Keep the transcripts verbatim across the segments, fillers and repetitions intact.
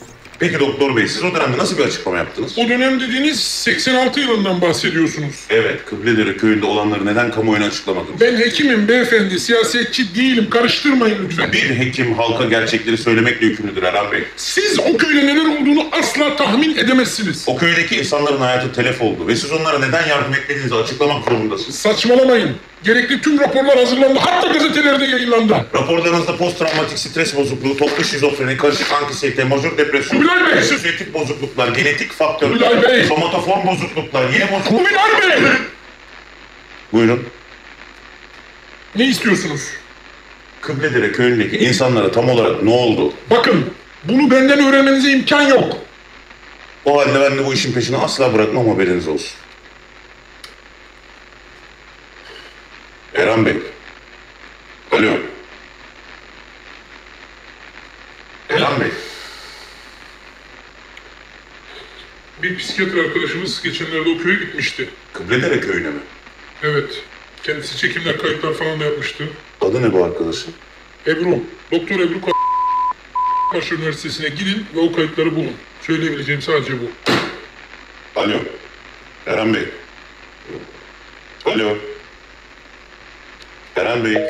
Peki doktor bey, siz o dönemde nasıl bir açıklama yaptınız? O dönem dediğiniz seksen altı yılından bahsediyorsunuz. Evet, Kıbledere köyünde olanları neden kamuoyuna açıklamadınız? Ben hekimim beyefendi, siyasetçi değilim. Karıştırmayın lütfen. Bir hekim halka gerçekleri söylemekle yükümlüdür Erhan Bey. Siz o köyde neler olduğunu asla tahmin edemezsiniz. O köydeki insanların hayatı telef oldu ve siz onlara neden yardım etmediğinizi açıklamak zorundasınız. Saçmalamayın. Gerekli tüm raporlar hazırlandı. Hatta gazetelerde yayınlandı. Raporlarınızda post-travmatik stres bozukluğu, toplu şizofreni, karışık anksiyete, majör depresyon, Kubilay Bey! sosyetik bozukluklar, genetik faktörler, Kubilay Bey! somatoform bozukluklar, yine bozukluklar... Kubilay Bey! Buyurun. Ne istiyorsunuz? Kıbledere köyündeki insanlara tam olarak ne oldu? Bakın, bunu benden öğrenmenize imkan yok. O halde ben de bu işin peşini asla bırakmam, haberiniz olsun. Erhan Bey. Alo. Erhan Bey. Bir psikiyatr arkadaşımız geçenlerde o köye gitmişti. Kıbledere köyüne mi? Evet. Kendisi çekimler, kayıtlar falan da yapmıştı. Adı ne bu arkadaşın? Ebru. Doktor Ebru Karşı Üniversitesi'ne gidin ve o kayıtları bulun. Söyleyebileceğim sadece bu. Alo. Erhan Bey. Alo. Erhan Bey.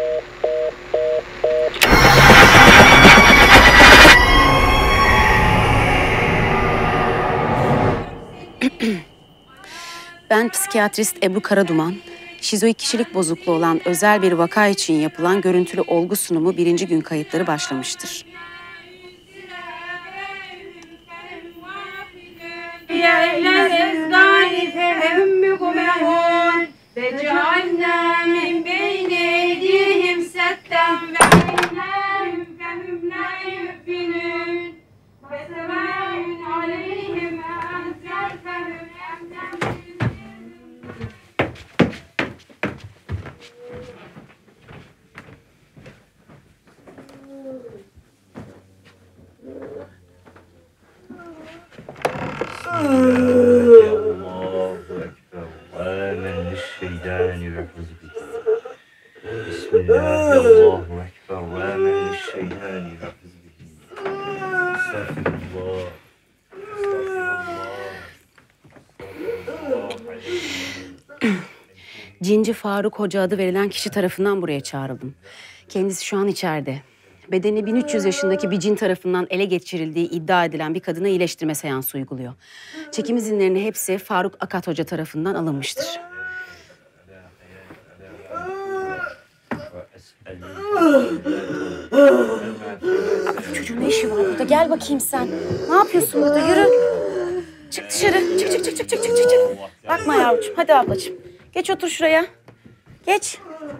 Ben psikiyatrist Ebru Karaduman. Şizoid kişilik bozukluğu olan özel bir vaka için yapılan görüntülü olgu sunumu birinci gün kayıtları başlamıştır. Cinci Faruk Hoca adı verilen kişi tarafından buraya çağrıldım. Kendisi şu an içeride. Bedeni bin üç yüz yaşındaki bir cin tarafından ele geçirildiği iddia edilen bir kadına iyileştirme seansı uyguluyor. Çekim izinlerinin hepsi Faruk Akat Hoca tarafından alınmıştır. Çocuğun ne işi var burada? Gel bakayım sen. Ne yapıyorsun burada? Yürü. Çık dışarı. Çık çık çık çık çık çık çık. Bakma yavrucuğum. Hadi ablacığım. Geç otur şuraya. Geç.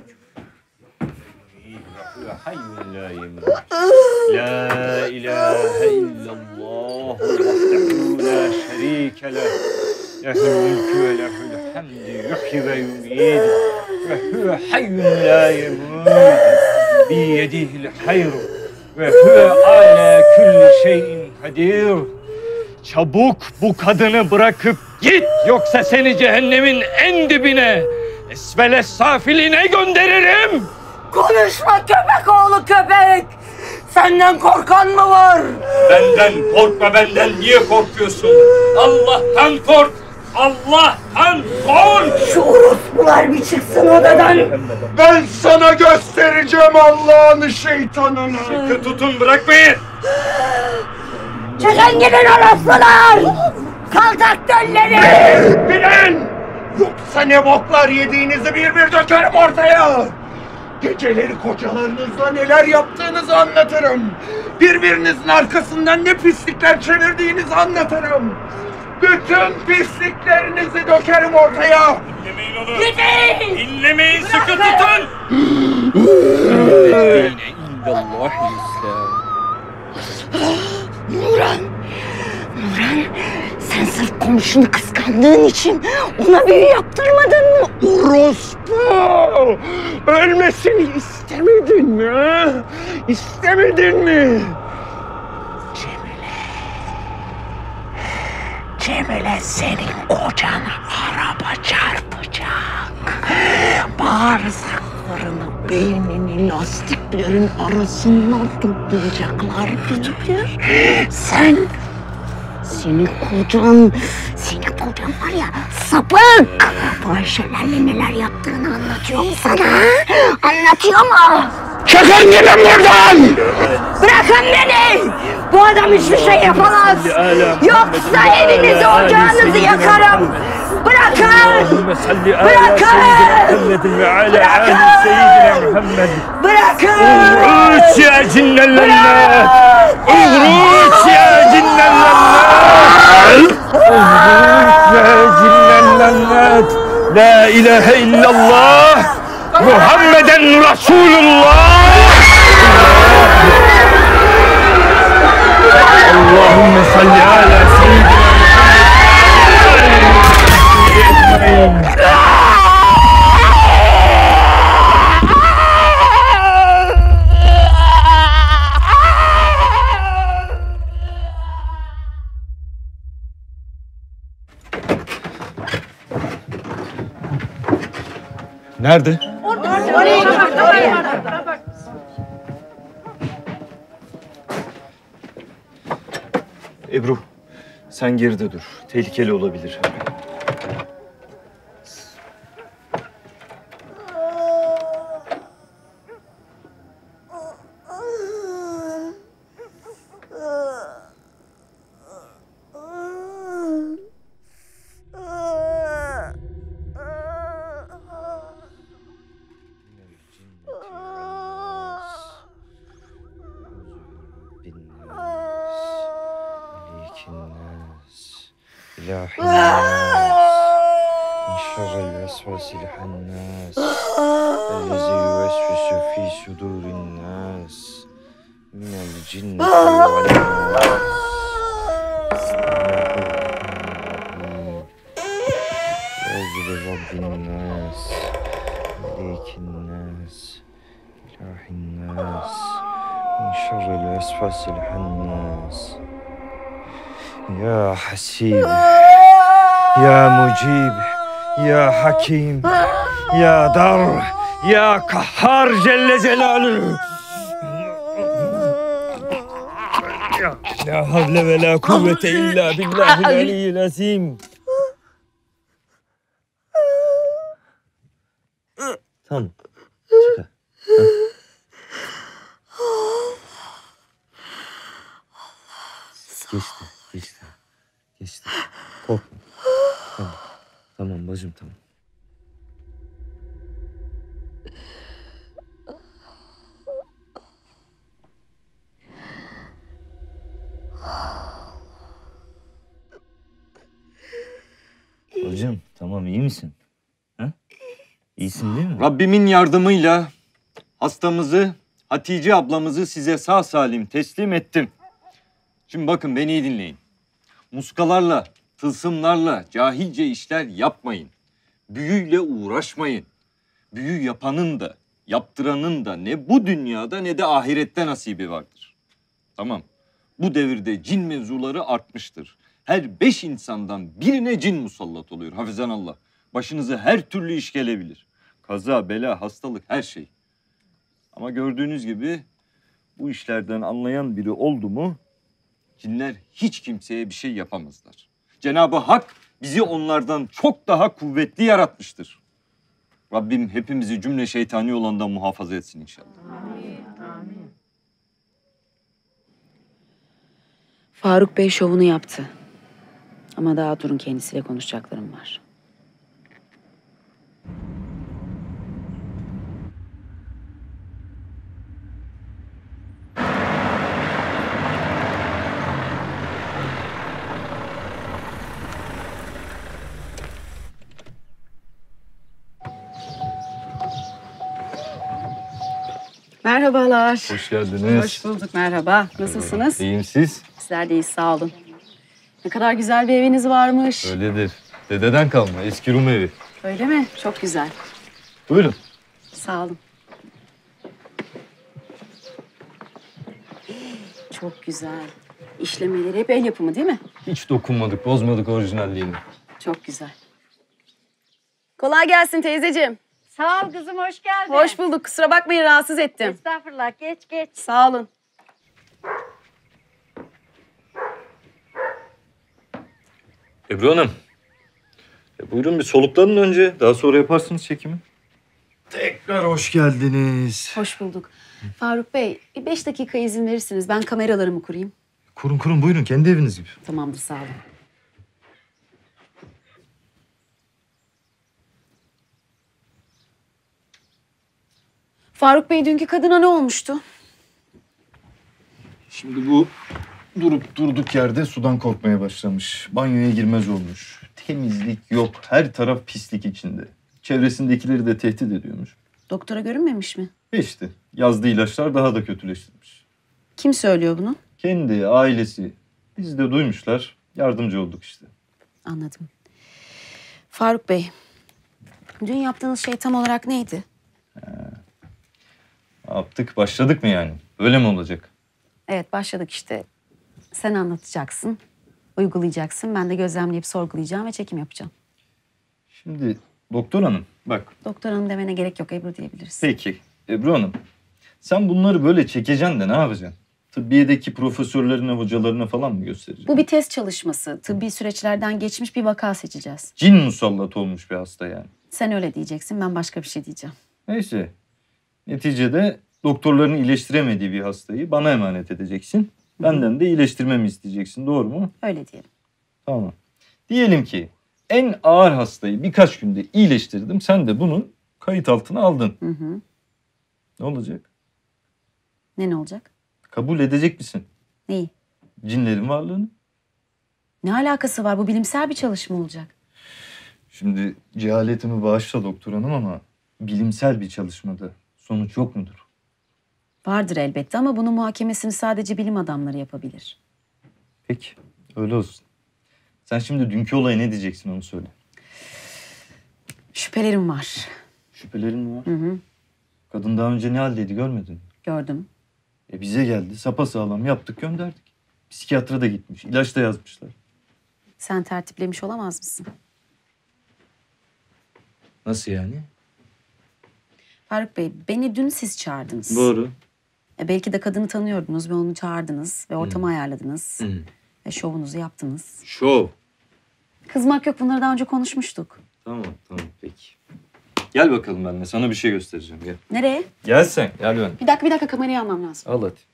La ilahe illallah vahdehu la şerike leh. Lehul mülkü ve lehul hamdü yuhyi ve yumid. Ve huve hayyun la yemut. Biyedihil hayru. Ve huve ala kulli şeyin kadir. Çabuk bu kadını bırakıp git, yoksa seni cehennemin en dibine, esvele safiline gönderirim. Konuşma köpek oğlu köpek! Senden korkan mı var? Benden korkma, benden niye korkuyorsun? Allah'tan kork! Allah'tan kork! Şu orospular bir çıksın odadan! Ben sana göstereceğim Allah'ın şeytanını! Sıkı tutun, bırakmayın! Çıkın gidin orospular! Kaltak dölleri! Bilin! Yoksa ne boklar yediğinizi bir bir dökerim ortaya! Geceleri kocalarınızla neler yaptığınızı anlatırım. Birbirinizin arkasından ne pislikler çevirdiğinizi anlatırım. Bütün pisliklerinizi dökerim ortaya. Dinlemeyin onu. Gidin! Dinlemeyin, sıkı tutun. Nuran! Nuran! Sen sırf komşunu kıskandığın için ona büyü yaptırmadın mı? Orospu! Ölmesini istemedin mi? İstemedin mi? Cemile. Cemile senin kocana araba çarpacak. Bağırsaklarını Karını beynini lastiklerin arasından toplayacaklar Bicikler. Sen, senin kocan, senin kocan var ya sapık. Fahişelerle neler yaptığını anlatıyor mu sana? Anlatıyor mu? Çıkın gidin buradan! Bırakın beni! Bu adam hiçbir şey yapamaz. Yoksa evinizi, ocağınızı yakarım. Bırakın! Bırakın! Bırakın! اغرس يا جن اللنات! اغرس يا جن اللنات! اغرس يا جن اللنات! لا إله إلا الله محمدا رسول الله! اللهم صل على سيدنا محمد. Nerede? Ebru, sen geride dur. Tehlikeli olabilir. إله الناس من شر الوسواس الخناس الذي يوسوس في صدور الناس من الجنة والناس أعوذ برب الناس ملك الناس إله الناس من شر الوسواس الخناس يا حسيب يا مجيب يا حكيم يا در يا قهار جل جلاله لا حول ولا قوة إلا بالله العلي العظيم. Tamam. Çıkar. Geçti, geçti. Geçti. Korkma. Tamam. Tamam bacım, tamam. Hocam tamam, iyi misin? Ha? İyisin değil mi? Rabbimin yardımıyla hastamızı, Hatice ablamızı size sağ salim teslim ettim. Şimdi bakın, beni iyi dinleyin. Muskalarla, tılsımlarla cahilce işler yapmayın. Büyüyle uğraşmayın. Büyü yapanın da, yaptıranın da ne bu dünyada ne de ahirette nasibi vardır. Tamam. Bu devirde cin mevzuları artmıştır. Her beş insandan birine cin musallat oluyor. Hafizanallah. Başınıza her türlü iş gelebilir. Kaza, bela, hastalık, her şey. Ama gördüğünüz gibi bu işlerden anlayan biri oldu mu cinler hiç kimseye bir şey yapamazlar. Cenab-ı Hak bizi onlardan çok daha kuvvetli yaratmıştır. Rabbim hepimizi cümle şeytani olandan muhafaza etsin inşallah. Amin. Amin. Faruk Bey şovunu yaptı. Ama daha durun, kendisiyle konuşacaklarım var. Merhabalar. Hoş geldiniz. Hoş bulduk, merhaba. Nasılsınız? İyiyim, siz? Sizler de iyiyiz, sağ olun. Ne kadar güzel bir eviniz varmış. Öyledir. Dededen kalma, eski Rum evi. Öyle mi? Çok güzel. Buyurun. Sağ olun. Çok güzel. İşlemeleri hep el yapımı değil mi? Hiç dokunmadık, bozmadık orijinalliğini. Çok güzel. Kolay gelsin teyzeciğim. Sağ ol kızım, hoş geldin. Hoş bulduk. Kusura bakmayın rahatsız ettim. Estağfurullah, geç geç. Sağ olun. Ebru Hanım. E buyurun bir soluklanın önce. Daha sonra yaparsınız çekimi. Tekrar hoş geldiniz. Hoş bulduk. Faruk Bey, bir beş dakika izin verirsiniz. Ben kameralarımı kurayım. Kurun kurun buyurun kendi eviniz gibi. Tamamdır, sağ olun. Faruk Bey, dünkü kadına ne olmuştu? Şimdi bu durup durduk yerde sudan korkmaya başlamış. Banyoya girmez olmuş. Temizlik yok. Her taraf pislik içinde. Çevresindekileri de tehdit ediyormuş. Doktora görünmemiş mi? Ve işte yazdığı ilaçlar daha da kötüleştirmiş. Kim söylüyor bunu? Kendi, ailesi. Biz de duymuşlar. Yardımcı olduk işte. Anladım. Faruk Bey, dün yaptığınız şey tam olarak neydi? Ne yaptık? Başladık mı yani? Öyle mi olacak? Evet, başladık işte. Sen anlatacaksın, uygulayacaksın. Ben de gözlemleyip sorgulayacağım ve çekim yapacağım. Şimdi doktor hanım bak. Doktor hanım demene gerek yok, Ebru diyebiliriz. Peki Ebru hanım. Sen bunları böyle çekeceksin de ne yapacaksın? Tıbbiyedeki profesörlerine, hocalarına falan mı göstereceksin? Bu bir test çalışması. Tıbbi süreçlerden geçmiş bir vaka seçeceğiz. Cin musallat olmuş bir hasta yani. Sen öyle diyeceksin, ben başka bir şey diyeceğim. Neyse. Neticede doktorların iyileştiremediği bir hastayı bana emanet edeceksin. Benden de iyileştirmemi isteyeceksin. Doğru mu? Öyle diyelim. Tamam. Diyelim ki en ağır hastayı birkaç günde iyileştirdim. Sen de bunu kayıt altına aldın. Hı hı. Ne olacak? Ne ne olacak? Kabul edecek misin Neyi? cinlerin varlığını? Ne alakası var? Bu bilimsel bir çalışma olacak. Şimdi cehaletimi bağışla doktor hanım ama bilimsel bir çalışmada sonuç yok mudur? Vardır elbette ama bunun muhakemesini sadece bilim adamları yapabilir. Peki öyle olsun. Sen şimdi dünkü olaya ne diyeceksin onu söyle. Şüphelerim var. Şüphelerin mi var? Hı hı. Kadın daha önce ne haldeydi görmedin mi? Gördüm. E bize geldi sapasağlam yaptık gönderdik. Psikiyatra da gitmiş ilaç da yazmışlar. Sen tertiplemiş olamaz mısın? Nasıl yani? Faruk Bey, beni dün siz çağırdınız. Doğru. E belki de kadını tanıyordunuz ve onu çağırdınız ve ortamı ayarladınız. Ve şovunuzu yaptınız. Şov. Kızmak yok, bunları daha önce konuşmuştuk. Tamam tamam peki. Gel bakalım benimle sana bir şey göstereceğim gel. Nereye? Gel sen gel ben. Bir dakika bir dakika kamerayı almam lazım. Al hadi.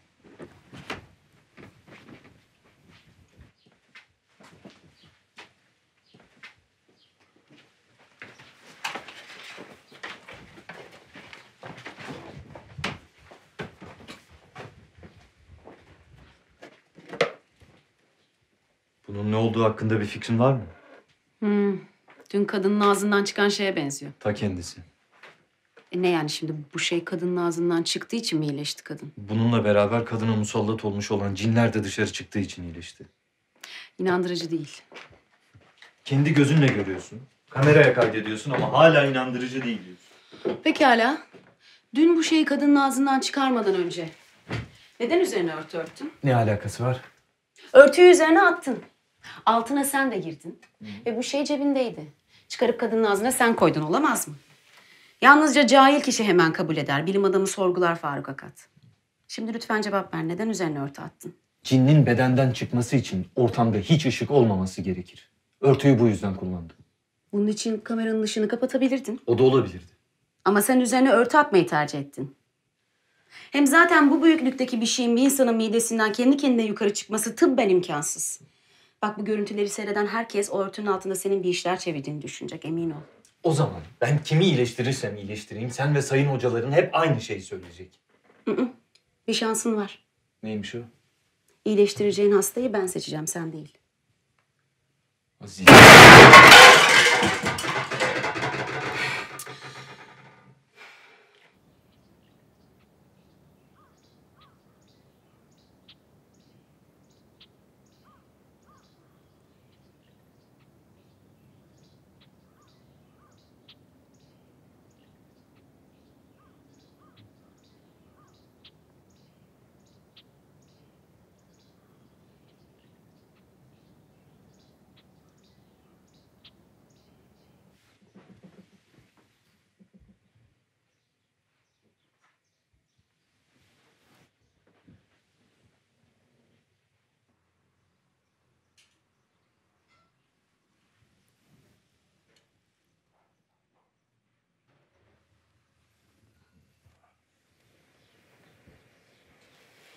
Bunun ne olduğu hakkında bir fikrin var mı? Hmm. Dün kadının ağzından çıkan şeye benziyor. Ta kendisi. E ne yani şimdi bu şey kadının ağzından çıktığı için mi iyileşti kadın? Bununla beraber kadına musallat olmuş olan cinler de dışarı çıktığı için iyileşti. İnandırıcı değil. Kendi gözünle görüyorsun. Kameraya kaydediyorsun ama hala inandırıcı değil diyorsun. Pekala. Dün bu şeyi kadının ağzından çıkarmadan önce neden üzerine örtü örttün? Ne alakası var? Örtüyü üzerine attın. Altına sen de girdin. Ve bu şey cebindeydi. Çıkarıp kadının ağzına sen koydun, olamaz mı? Yalnızca cahil kişi hemen kabul eder. Bilim adamı sorgular Faruk Akat. Şimdi lütfen cevap ver. Neden üzerine örtü attın? Cinnin bedenden çıkması için ortamda hiç ışık olmaması gerekir. Örtüyü bu yüzden kullandım. Bunun için kameranın ışığını kapatabilirdin. O da olabilirdi. Ama sen üzerine örtü atmayı tercih ettin. Hem zaten bu büyüklükteki bir şeyin bir insanın midesinden kendi kendine yukarı çıkması tıbben imkansız. Bak, bu görüntüleri seyreden herkes o örtünün altında senin bir işler çevirdiğini düşünecek, emin ol. O zaman ben kimi iyileştirirsem iyileştireyim sen ve sayın hocaların hep aynı şeyi söyleyecek. Hı hı. Bir şansın var. Neymiş o? İyileştireceğin hastayı ben seçeceğim, sen değil. Aziz.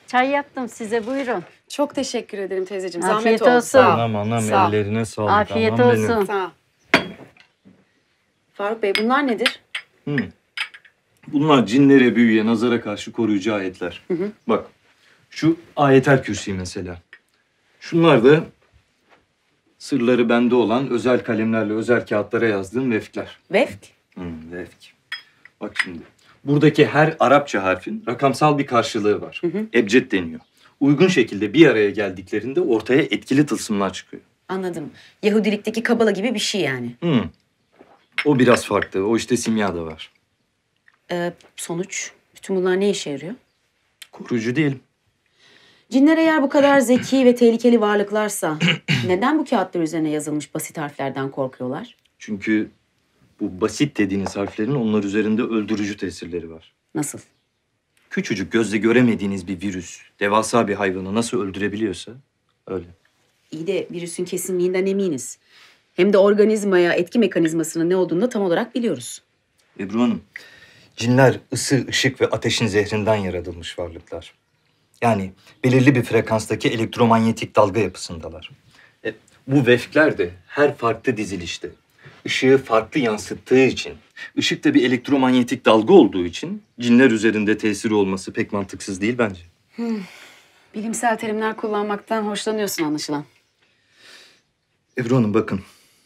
Çay yaptım size, buyurun. Çok teşekkür ederim teyzeciğim. Afiyet Zahmet oldu. olsun. Sağ ol. Anam anam Sağ ol. ellerine sağlık. Afiyet anam benim. olsun. Sağ ol. Faruk Bey bunlar nedir? Hı. Bunlar cinlere, büyüye, nazara karşı koruyucu ayetler. Hı hı. Bak, şu ayetel kürsi mesela. Şunlar da sırları bende olan özel kalemlerle özel kağıtlara yazdığım vefkler. Vefk. Hı, vefk. Bak şimdi. Buradaki her Arapça harfin rakamsal bir karşılığı var. Hı hı. Ebced deniyor. Uygun şekilde bir araya geldiklerinde ortaya etkili tılsımlar çıkıyor. Anladım. Yahudilikteki kabala gibi bir şey yani. Hı. O biraz farklı. O işte simyada var. Ee, sonuç, bütün bunlar ne işe yarıyor? Koruyucu değil. Cinler eğer bu kadar zeki ve tehlikeli varlıklarsa neden bu kağıtlar üzerine yazılmış basit harflerden korkuyorlar? Çünkü bu basit dediğiniz harflerin onlar üzerinde öldürücü tesirleri var. Nasıl? Küçücük gözle göremediğiniz bir virüs, devasa bir hayvanı nasıl öldürebiliyorsa öyle. İyi de virüsün kesinliğinden eminiz. Hem de organizmaya etki mekanizmasının ne olduğunu da tam olarak biliyoruz. Ebru Hanım, cinler ısı, ışık ve ateşin zehrinden yaratılmış varlıklar. Yani belirli bir frekanstaki elektromanyetik dalga yapısındalar. E, bu vefkler de her farklı dizilişte ışığı farklı yansıttığı için, ışık da bir elektromanyetik dalga olduğu için cinler üzerinde tesiri olması pek mantıksız değil bence. Bilimsel terimler kullanmaktan hoşlanıyorsun anlaşılan. Ebru Hanım bakın,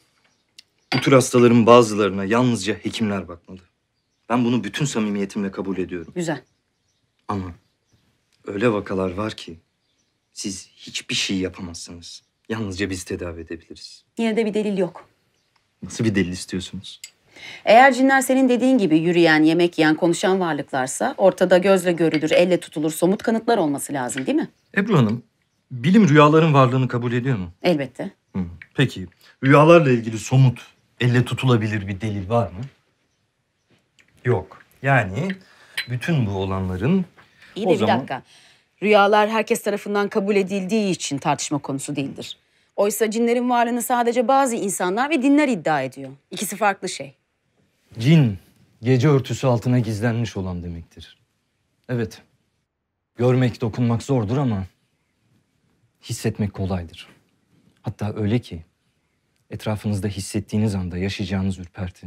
bu tür hastaların bazılarına yalnızca hekimler bakmalı. Ben bunu bütün samimiyetimle kabul ediyorum. Güzel. Ama öyle vakalar var ki siz hiçbir şey yapamazsınız. Yalnızca biz tedavi edebiliriz. Yine de bir delil yok. Nasıl bir delil istiyorsunuz? Eğer cinler senin dediğin gibi yürüyen, yemek yiyen, konuşan varlıklarsa ortada gözle görülür, elle tutulur, somut kanıtlar olması lazım değil mi? Ebru Hanım, bilim rüyaların varlığını kabul ediyor mu? Elbette. Hı. Peki, rüyalarla ilgili somut, elle tutulabilir bir delil var mı? Yok. Yani bütün bu olanların İyi de o bir zaman... dakika. Rüyalar herkes tarafından kabul edildiği için tartışma konusu değildir. Oysa cinlerin varlığını sadece bazı insanlar ve dinler iddia ediyor. İkisi farklı şey. Cin, gece örtüsü altına gizlenmiş olan demektir. Evet, görmek, dokunmak zordur ama hissetmek kolaydır. Hatta öyle ki etrafınızda hissettiğiniz anda yaşayacağınız ürperti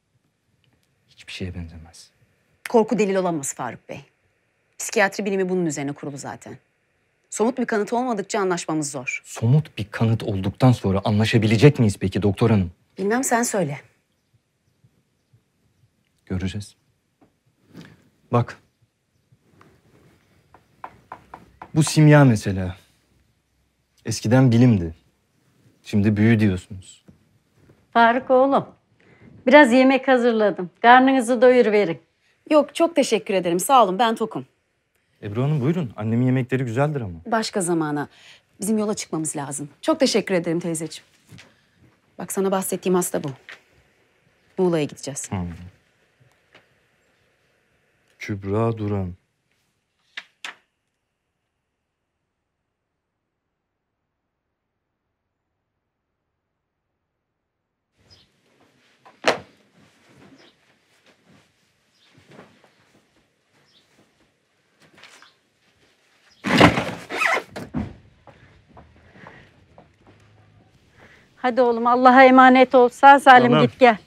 hiçbir şeye benzemez. Korku delil olamaz Faruk Bey. Psikiyatri bilimi bunun üzerine kurulu zaten. Somut bir kanıt olmadıkça anlaşmamız zor. Somut bir kanıt olduktan sonra anlaşabilecek miyiz peki doktor hanım? Bilmem, sen söyle. Göreceğiz. Bak. Bu simya mesela. Eskiden bilimdi. Şimdi büyü diyorsunuz. Faruk oğlum, biraz yemek hazırladım. Karnınızı doyuruverin. Yok, çok teşekkür ederim. Sağ olun, ben tokum. Ebru Hanım buyurun. Annemin yemekleri güzeldir ama. Başka zamana. Bizim yola çıkmamız lazım. Çok teşekkür ederim teyzeciğim. Bak, sana bahsettiğim hasta bu. Muğla'ya gideceğiz. Hmm. Kübra Duran. Hadi oğlum, Allah'a emanet ol. Sağ salim Tamam. git gel.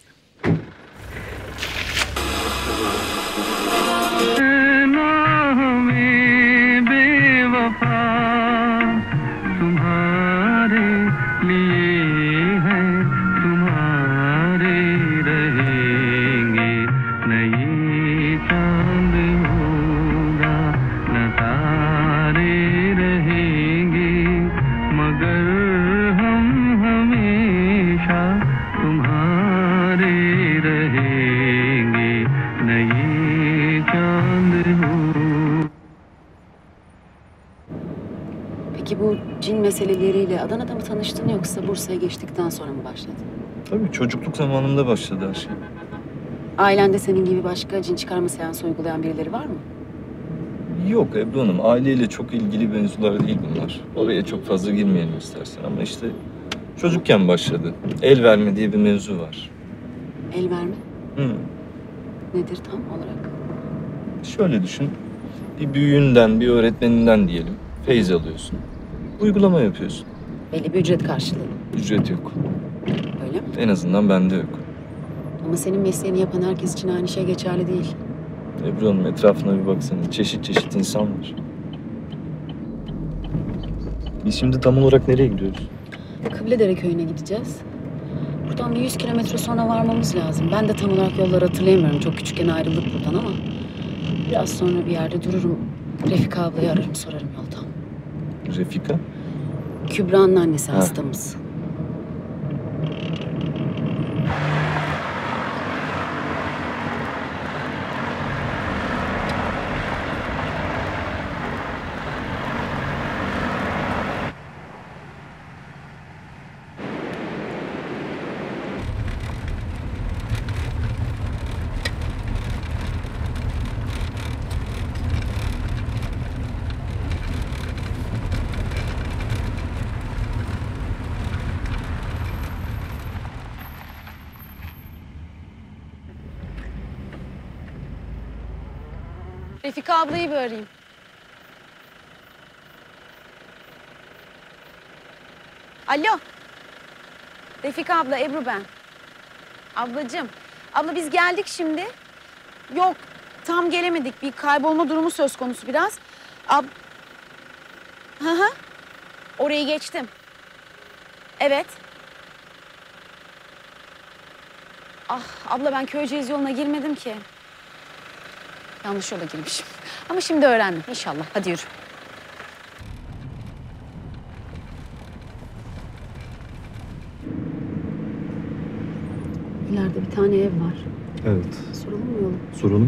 Peki bu cin meseleleriyle Adana'da mı tanıştın yoksa Bursa'ya geçtikten sonra mı başladı? Tabii çocukluk zamanımda başladı her şey. Ailende senin gibi başka cin çıkarma seansı uygulayan birileri var mı? Yok Ebru Hanım, aileyle çok ilgili mevzular değil bunlar. Oraya çok fazla girmeyelim istersen ama işte çocukken başladı. El verme diye bir mevzu var. El verme Hı. nedir tam olarak? Şöyle düşün, Bir büyüğünden, bir öğretmeninden diyelim. Feyz alıyorsun. Uygulama yapıyorsun. Belli bir ücret karşılığı. Ücret yok. Öyle mi? En azından bende yok. Ama senin mesleğini yapan herkes için aynı şey geçerli değil. Ebru Hanım etrafına bir baksana. Çeşit çeşit insan var. Biz şimdi tam olarak nereye gidiyoruz? Kıbledere köyüne gideceğiz. Buradan bir yüz kilometre sonra varmamız lazım. Ben de tam olarak yolları hatırlayamıyorum. Çok küçükken ayrıldık buradan ama... Biraz sonra bir yerde dururum. Refika ablayı ararım, sorarım yolda. Refika? Kübra'nın annesi Ha. hastamız. Refika ablayı bir arayayım. Alo. Refika abla, Ebru ben. Ablacığım, abla biz geldik şimdi. Yok, tam gelemedik. Bir kaybolma durumu söz konusu biraz. Ab... Hı hı. Orayı geçtim. Evet. Ah, abla ben Köyceğiz yoluna girmedim ki. Yanlış yola girmişim. Ama şimdi öğrendim inşallah. Hadi yürü. İleride bir tane ev var. Evet. Soralım mı yolu? Soralım.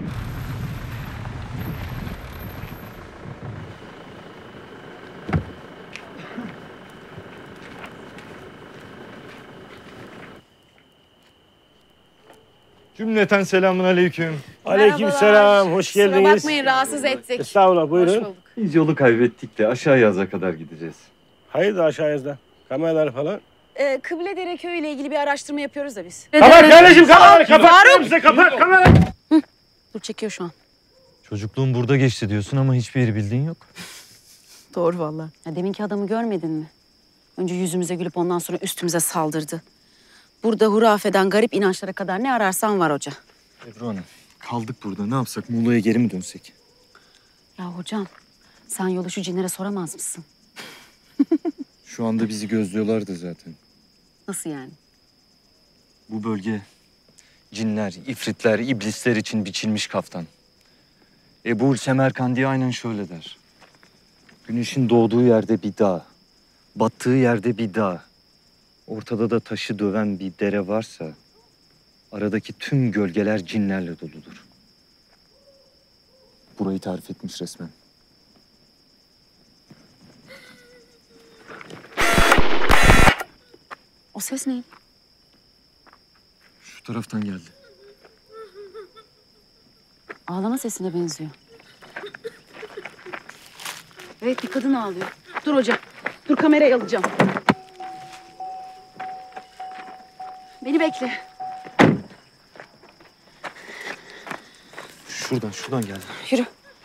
Cümleten selamun aleyküm. Aleykümselam, hoş Kusura geldiniz. bakmayın rahatsız ettik. Estağfurullah, Hoş buyurun. bulduk. Biz yolu kaybettik de aşağı yaza kadar gideceğiz. Hayırdır aşağıda? Kameralar falan. Ee, Kıbledere Köyü ile ilgili bir araştırma yapıyoruz da biz. Kapat kardeşim, kameraları Faruk! kapat. Bize kapat kameraları. Dur çekiyor şu an. Çocukluğun burada geçti diyorsun ama hiçbir yeri bildiğin yok. Doğru vallahi. Ya deminki adamı görmedin mi? Önce yüzümüze gülüp ondan sonra üstümüze saldırdı. Burada hurafeden garip inançlara kadar ne ararsan var hoca. Ebru Hanım, kaldık burada. Ne yapsak? Muğla'ya geri mi dönsek? Ya hocam sen yolu şu cinlere soramaz mısın? Şu anda bizi gözlüyorlardı zaten. Nasıl yani? Bu bölge cinler, ifritler, iblisler için biçilmiş kaftan. Ebu Semerkandi aynen şöyle der. Güneşin doğduğu yerde bir dağ, battığı yerde bir dağ, ortada da taşı döven bir dere varsa aradaki tüm gölgeler cinlerle doludur. Burayı tarif etmiş resmen. O ses neydi? Şu taraftan geldi. Ağlama sesine benziyor. Evet bir kadın ağlıyor. Dur hocam. Dur kamerayı alacağım. Beni bekle. Şuradan, şuradan geldi. Yürü.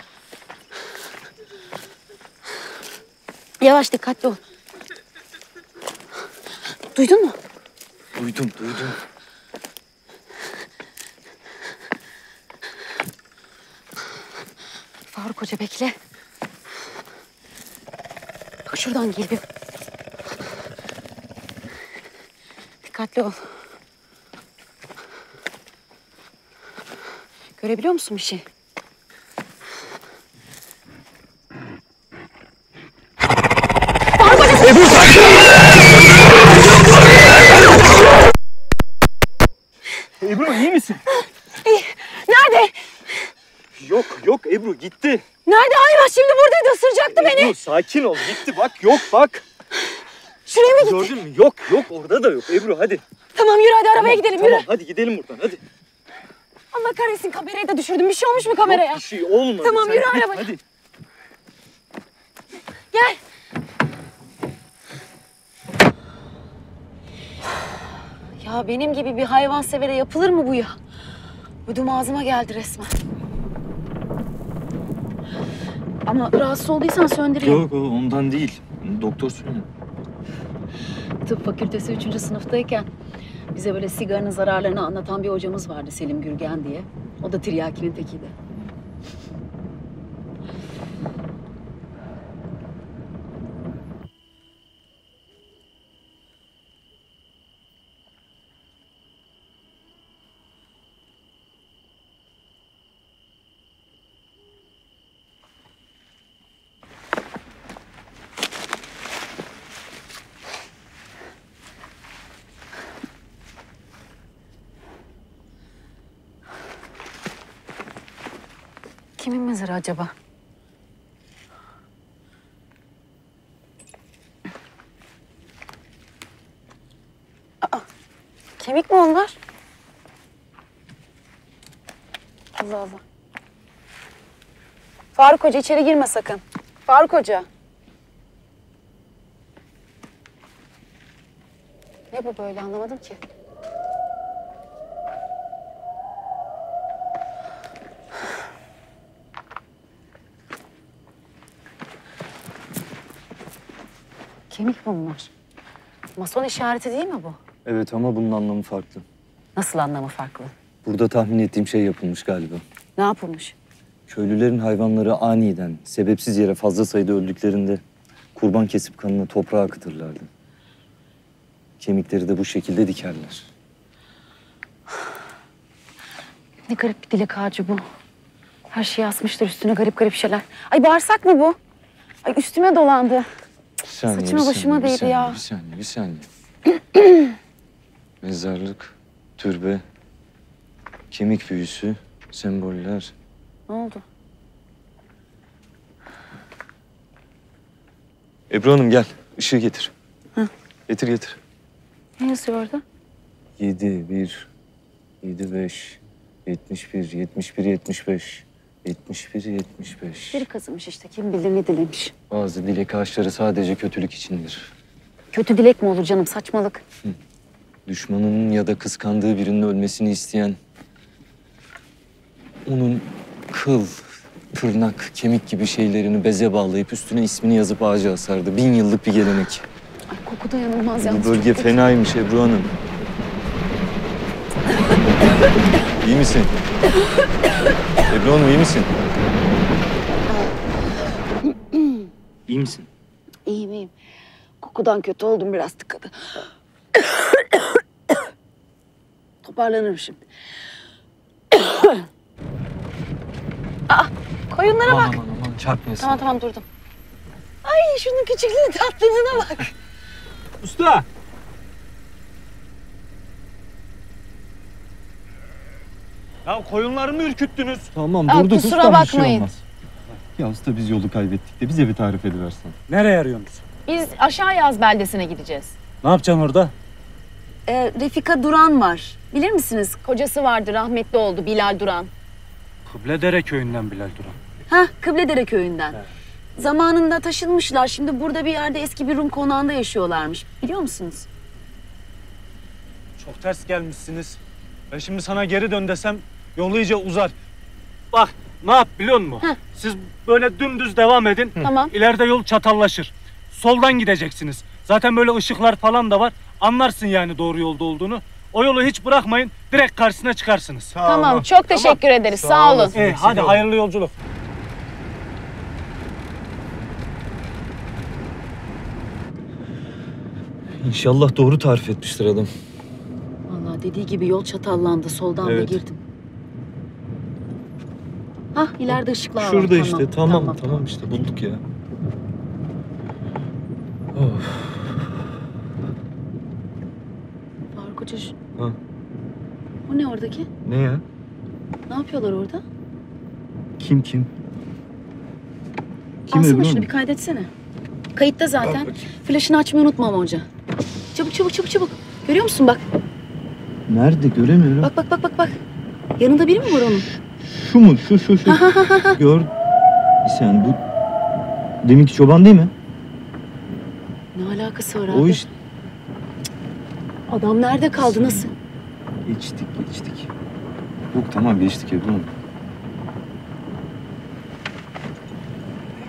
Yavaş dikkatli ol. Duydun mu? Duydum, duydum. Faruk Hoca bekle. Bak şuradan geliyor. Dikkatli ol. Görebiliyor musun bir şey? Ebru iyi misin? Nerede? Yok, yok Ebru gitti. Nerede? Hayvan şimdi buradaydı. Isıracaktı beni. Ebru sakin ol. Gitti bak, yok bak. Şuraya mı gitti? Gördün mü? Yok, yok orada da yok. Ebru hadi. Tamam yürü hadi arabaya gidelim yürü. Tamam hadi gidelim buradan hadi. Allah kahretsin kamerayı da düşürdüm. Bir şey olmuş mu kameraya? Yok bir şey olmadı. Tamam, Sen yürü git, arabaya. Hadi. Gel. Ya benim gibi bir hayvansevere yapılır mı bu ya? Ödüm ağzıma geldi resmen. Ama rahatsız olduysan söndüreyim. Yok ondan değil. Doktor söylüyor. Tıp fakültesi üçüncü sınıftayken bize böyle sigaranın zararlarını anlatan bir hocamız vardı, Selim Gürgen diye. O da tiryakinin tekiydi. Kimin mezarı acaba? Aa, kemik mi onlar? Allah Allah. Faruk Hoca içeri girme sakın. Faruk Hoca. Ne bu böyle, anlamadım ki. Kemik bunlar. Mason işareti değil mi bu? Evet ama bunun anlamı farklı. Nasıl anlamı farklı? Burada tahmin ettiğim şey yapılmış galiba. Ne yapılmış? Köylülerin hayvanları aniden, sebepsiz yere fazla sayıda öldüklerinde kurban kesip kanını toprağa akıtırlardı. Kemikleri de bu şekilde dikerler. Ne garip bir dilek ağacı bu. Her şeyi asmışlar üstüne, garip garip şeyler. Ay bağırsak mı bu? Ay üstüme dolandı. Bir saniye, Saçıma bir başıma saniye, bir değdi saniye, ya. Bir saniye, bir saniye. Mezarlık, türbe, kemik büyüsü, semboller. Ne oldu? Ebru Hanım gel, ışığı getir. Hı. Getir getir. Ne yazıyor orada? Yedi, bir, yedi, beş, yetmiş bir, yetmiş bir, yetmiş beş, yetmiş bir, yetmiş beş. Biri kazımış işte, kim bilir ne dilemiş. Bazı dilek ağaçları sadece kötülük içindir. Kötü dilek mi olur canım, saçmalık. Düşmanının ya da kıskandığı birinin ölmesini isteyen... onun kıl, tırnak, kemik gibi şeylerini beze bağlayıp üstüne ismini yazıp ağaca asardı. Bin yıllık bir gelenek. Ay koku dayanılmaz Bu yalnız. bölge çok fenaymış Ebru Hanım. İyi misin? Ebru Hanım iyi misin? İyi misin? İyiyim iyiyim. Kokudan kötü oldum, biraz tıkadı. Toparlanırım şimdi. Aa, koyunlara bak. Aman aman aman çarpmayasın. Tamam tamam durdum. Ay şunun küçüklüğü, tatlılığına bak. Usta! Ya koyunları mı ürküttünüz? Tamam Aa, durduk kusura ustam, bir şey bakmayın. olmaz. Ya usta biz yolu kaybettik de bize bir tarif ediversen. Nereye arıyorsunuz? Biz aşağı yaz beldesine gideceğiz. Ne yapacaksın orada? Ee, Refika Duran var. Bilir misiniz? Kocası vardı, rahmetli oldu, Bilal Duran. Kıbledere köyünden Bilal Duran. Hah, Kıbledere köyünden. Zamanında taşınmışlar. Şimdi burada bir yerde eski bir Rum konağında yaşıyorlarmış. Biliyor musunuz? Çok ters gelmişsiniz. Ben şimdi sana geri dön desem yol iyice uzar. Bak ne yap biliyor musun? Heh. Siz böyle dümdüz devam edin. Tamam. İleride yol çatallaşır. Soldan gideceksiniz. Zaten böyle ışıklar falan da var. Anlarsın yani doğru yolda olduğunu. O yolu hiç bırakmayın. Direkt karşısına çıkarsınız. Tamam, çok teşekkür ederiz. Sağ, olun. Ee, hadi hayırlı yolculuk. İnşallah doğru tarif etmiştir adam. Vallahi dediği gibi yol çatallandı. Soldan da Evet. girdim. Hah, ileride ışıklar var. Şurada işte tamam tamam, tamam. işte bulduk ya. Of. Faruk Hoca, şu- Ha. o ne oradaki? Ne ya? Ne yapıyorlar orada? Kim kim? Kim Alsana Ebru şunu, Hanım? bir kaydetsene. Kayıtta zaten. Flaşını açmayı unutma ama hoca. Çabuk çabuk çabuk çabuk. Görüyor musun bak? Nerede göremiyorum. Bak bak bak bak bak. Yanında biri mi var onun? Şu mu? Şu şu şu. Gör. Bir saniye bu deminki çoban değil mi? Ne alakası var abi? O iş Adam nerede kaldı, nasıl? geçtik geçtik. Yok tamam geçtik Ebru Hanım.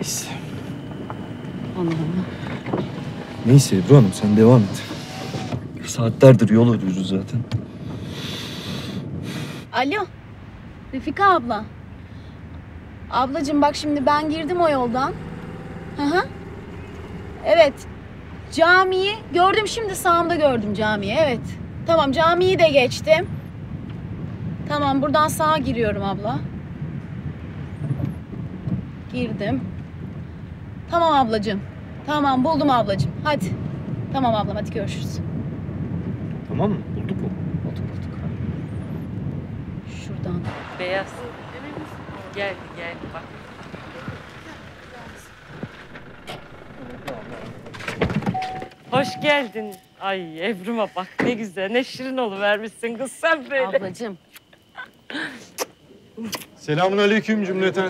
Allah Allah. Neyse Ebru Hanım sen devam et. Saatlerdir yol arıyoruz zaten. Alo. Refika abla. Ablacığım bak şimdi ben girdim o yoldan. Hı hı. Evet. Camiyi gördüm şimdi sağımda gördüm camiyi. Evet. Tamam camiyi de geçtim. Tamam buradan sağa giriyorum abla. Girdim. Tamam ablacığım. Tamam buldum ablacığım. Hadi. Tamam ablam hadi görüşürüz. Tamam mı? Bulduk mu? Bulduk bulduk. Şuradan. Beyaz. Gel gel bak. Hoş geldin. Ay Ebru'ma bak ne güzel, ne şirin oluvermişsin kız sen böyle. Ablacığım. Selamünaleyküm cümleten.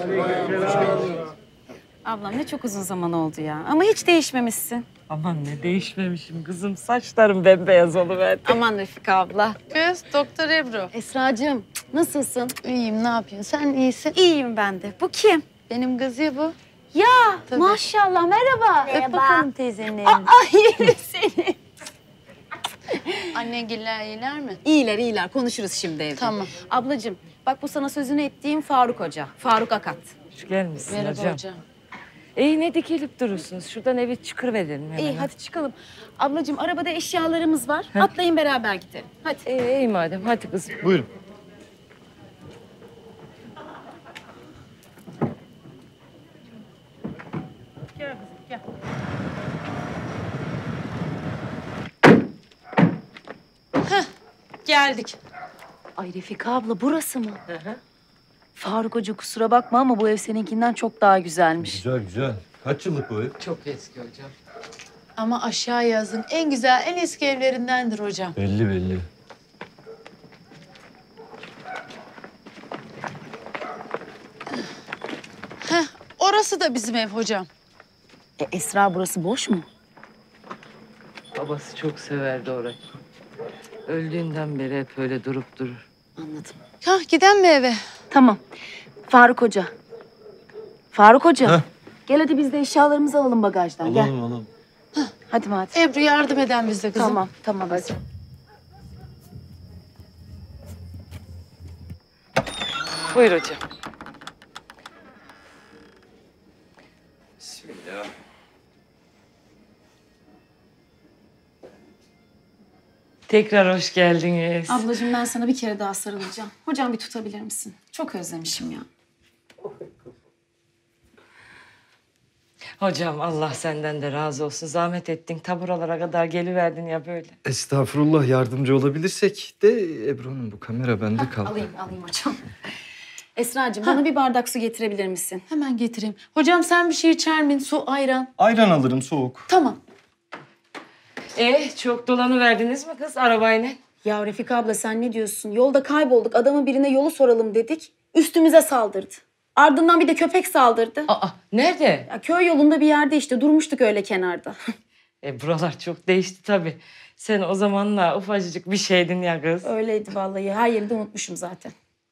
Ablam ne çok uzun zaman oldu ya. Ama hiç değişmemişsin. Aman ne değişmemişim kızım. Saçlarım bembeyaz oluverdi. Aman Refika abla. Kız, Doktor Ebru. Esracığım nasılsın? İyiyim, ne yapıyorsun? Sen iyisin. İyiyim ben de. Bu kim? Benim kızı bu. Ya Tabii. maşallah merhaba. Öp bakalım teyzenin elini. Ay yerim seni. Annengiller iyiler mi? İyiler iyiler konuşuruz şimdi evde. Tamam. Ablacığım bak bu sana sözünü ettiğim Faruk Hoca. Faruk Akat. Hoş gelmişsin Merhaba hocam. hocam. İyi ne dikilip durursunuz. Şuradan evi çıkıverelim hemen. İyi hadi çıkalım. Ablacığım arabada eşyalarımız var. Atlayın beraber gidelim. Hadi. İyi, iyi madem hadi kızım. Buyurun. Gel kızım gel. Geldik. Ay Refika abla burası mı? Hı hı. Faruk Hoca kusura bakma ama bu ev seninkinden çok daha güzelmiş. Güzel güzel. Kaç yıllık bu ev? Çok eski hocam. Ama aşağı yazın en güzel, en eski evlerindendir hocam. Belli belli. Heh, orası da bizim ev hocam. E, Esra burası boş mu? Babası çok severdi orayı. Öldüğünden beri hep öyle durup durur. Anladım. Hah, giden mi eve? Tamam. Faruk Hoca. Faruk Hoca. Heh. Gel hadi biz de eşyalarımızı alalım bagajdan. Gel. Alalım alalım. Hadi madem. Ebru yardım eden bize kızım. Tamam, tamam hadi. Buyur hocam. Bismillah. Tekrar hoş geldiniz. Ablacığım ben sana bir kere daha sarılacağım. Hocam bir tutabilir misin? Çok özlemişim ya. Hocam Allah senden de razı olsun. Zahmet ettin. Ta buralara kadar geliverdin ya böyle. Estağfurullah yardımcı olabilirsek de Ebru Hanım bu kamera bende kaldı. Alayım alayım hocam. Esracığım bana bir bardak su getirebilir misin? Hemen getireyim. Hocam sen bir şey içer misin? Su, ayran. Ayran alırım soğuk. Tamam. Eh çok dolanıverdiniz mi kız arabayla? Ya Refika abla sen ne diyorsun? Yolda kaybolduk. Adamın birine yolu soralım dedik. Üstümüze saldırdı. Ardından bir de köpek saldırdı. Aa nerede? Ya köy yolunda bir yerde işte durmuştuk öyle kenarda. E buralar çok değişti tabii. Sen o zamanla ufacık bir şeydin ya kız. Öyleydi vallahi. Her yeri de unutmuşum zaten.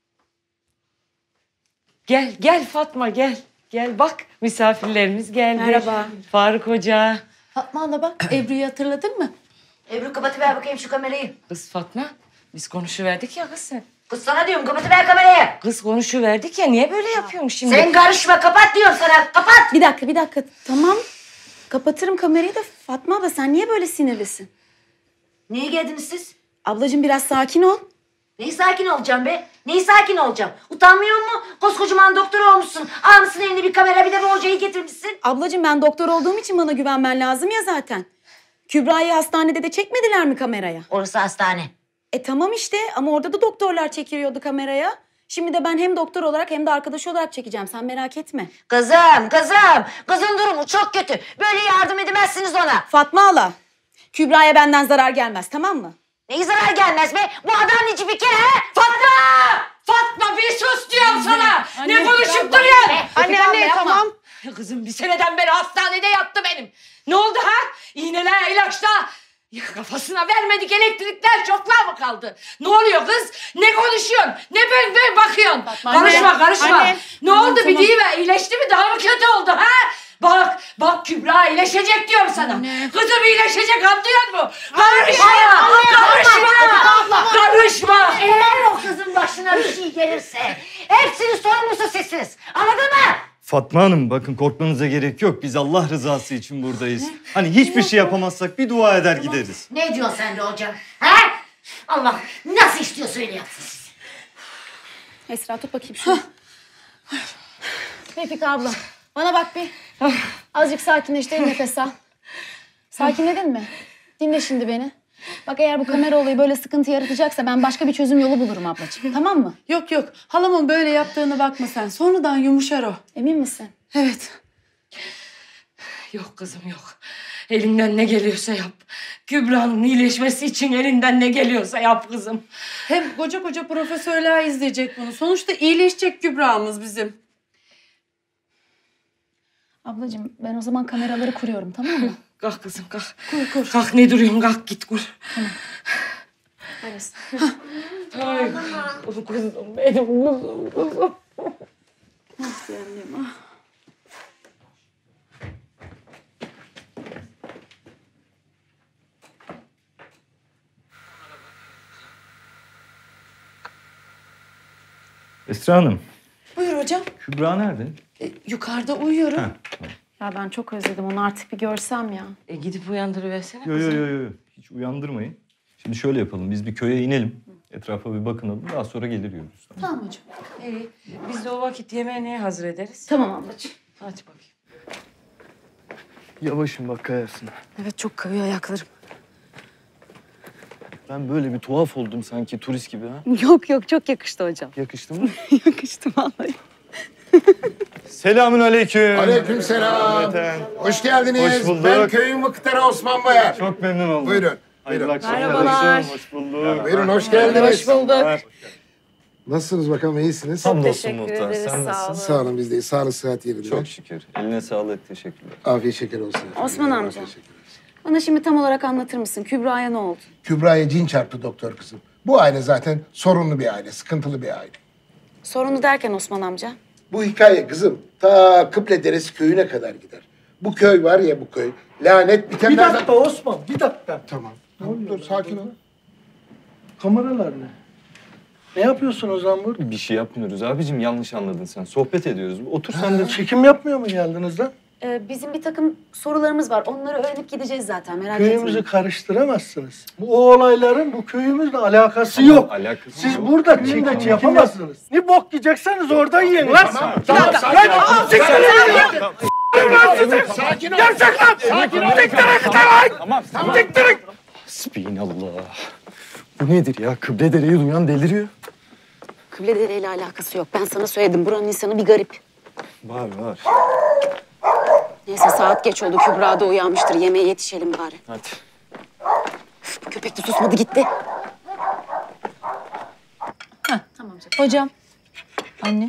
Gel gel Fatma gel. Gel bak misafirlerimiz geldi. Merhaba. Faruk Hoca. Fatma abla bak, Ebru'yu hatırladın mı? Ebru kapatıver bakayım şu kamerayı. Kız Fatma biz konuşuverdik ya kız sen. Kız sana diyorum kapatıver kamerayı. Kız konuşuverdik ya niye böyle yapıyorsun şimdi? Sen karışma kapat diyorum sana kapat. Bir dakika bir dakika. Tamam. Kapatırım kamerayı da Fatma abla sen niye böyle sinirlisin? Niye geldiniz siz? Ablacığım biraz sakin ol. Neyi sakin olacağım be? Neyi sakin olacağım? Utanmıyor mu? Koskocaman doktor olmuşsun. Almışsın eline bir kamera bir de bu hocayı getirmişsin. Ablacığım ben doktor olduğum için bana güvenmen lazım ya zaten. Kübra'yı hastanede de çekmediler mi kameraya? Orası hastane. E tamam işte ama orada da doktorlar çekiliyordu kameraya. Şimdi de ben hem doktor olarak hem de arkadaş olarak çekeceğim. Sen merak etme. Kızım, kızım. Kızın durumu çok kötü. Böyle yardım edemezsiniz ona. Fatma hala. Kübra'ya benden zarar gelmez tamam mı? Neyi zarar gelmez be? Bu adam içi bir kere he? Fatma! Fatma bir sus diyorum sana. Ne konuşup duruyorsun? Anne anne tamam. Kızım bir seneden beri hastanede yattı benim. Ne oldu ha? İğneler, ilaçlar. Ya kafasına vermedik elektrikler şoklar mı kaldı? Ne oluyor kız? Ne konuşuyorsun? Ne bön bön bakıyorsun? Fatma, karışma anne. karışma. Anne. Ne Tamam, oldu tamam. bir deyiver iyileşti mi? Daha mı kötü oldu ha? Bak Bak Kübra iyileşecek diyorum sana. Kızım iyileşecek anlıyor musun? Karışma! Karışma! Karışma! Eğer o kızın başına bir şey gelirse hepsinin sorumlusu sizsiniz. Anladın mı? Fatma Hanım bakın korkmanıza gerek yok. Biz Allah rızası için buradayız. Hani hiçbir şey yapamazsak bir dua eder gideriz. Ne diyorsun sen de hocam? Ha? Allah nasıl istiyorsa öyle yapsın. Esra tut bakayım şunu. Refika abla bana bak bir. Azıcık sakinleş, derin nefes al. Sakinledin mi? Dinle şimdi beni. Bak eğer bu kamera olayı böyle sıkıntı yaratacaksa ben başka bir çözüm yolu bulurum ablacığım. Tamam mı? Yok yok. Halamın böyle yaptığına bakma sen. Sonradan yumuşar o. Emin misin? Evet. Yok kızım yok. Elinden ne geliyorsa yap. Kübra'nın iyileşmesi için elinden ne geliyorsa yap kızım. Hem koca koca profesörler izleyecek bunu. Sonuçta iyileşecek Kübra'mız bizim. Ablacığım ben o zaman kameraları kuruyorum, tamam mı? Kalk kızım kalk. Kur kur. Kalk ne duruyorsun kalk git kur. Neresi? Ay kızım benim kızım kızım. Nasıl annem ah. Esra Hanım, Buyur hocam. Kübra nerede? E, yukarıda uyuyorum. Ha. Ya ben çok özledim onu, artık bir görsem ya. E gidip uyandırıversene Yo kızım. yo yo yo. Hiç uyandırmayın. Şimdi şöyle yapalım. Biz bir köye inelim. Etrafa bir bakınalım. Daha sonra gelir yürürüz. Tamam hocam. İyi. Biz de o vakit yemeğini hazır ederiz. Tamam ablacığım. Hadi bakayım. Yavaşım bak kayarsın. Evet çok kayıyor ayaklarım. Ben böyle bir tuhaf oldum sanki turist gibi ha. Yok yok çok yakıştı hocam. Yakıştı mı? Yakıştı vallahi. Selamün aleyküm. Aleykümselam. Cümleten. Hoş geldiniz. Hoş bulduk. Ben köyün muhtarı Osman Bayar. Çok memnun oldum. Buyurun. Hayırlı Buyurun. akşamlar. Merhabalar. Hoş bulduk. Buyurun hoş geldiniz. Hoş bulduk. Nasılsınız bakalım iyisiniz? Hamdolsun muhtar. Sen nasılsın? Sağ olun biz de iyiyiz. Sağlık sıhhat yerinde. Çok şükür. Eline sağlık. Teşekkürler. Afiyet şeker olsun. efendim. Osman Allah amca. teşekkür ederim. Bana şimdi tam olarak anlatır mısın? Kübra'ya ne oldu? Kübra'ya cin çarptı doktor kızım. Bu aile zaten sorunlu bir aile, sıkıntılı bir aile. Sorunu derken Osman amca? Bu hikaye kızım ta Kıble Deresi köyüne kadar gider. Bu köy var ya bu köy. Lanet Bir bitenlerden... dakika Osman, bir dakika. Tamam. Tamam dur sakin ol. Kameralar ne? Ne yapıyorsun o zaman burada? Bir şey yapmıyoruz abicim. Yanlış anladın sen. Sohbet ediyoruz. Otur sen de. Çekim yapmıyor mu geldiniz lan? Ee, bizim bir takım sorularımız var. Onları öğrenip gideceğiz zaten, merak Köyümüzü etmeyin. karıştıramazsınız. Bu o olayların bu köyümüzle alakası yok. Alakası Siz yok. burada çekim yapamazsınız. Ne bok yiyecekseniz orada yiyin lan. Tamam, tamam, sakin ol. Sakin ol. Gerçek lan. Sakin ol. Tamam. Tamam. Bismillah. Bu nedir ya? Kıbledere'yi duyan deliriyor. Kıbledere ile alakası yok. Ben sana söyledim. Buranın insanı bir garip. Var var. Neyse saat geç oldu. Kübra da uyanmıştır. Yemeğe yetişelim bari. Hadi. Üf, bu köpek de susmadı gitti. Tamam canım. Hocam. Anne.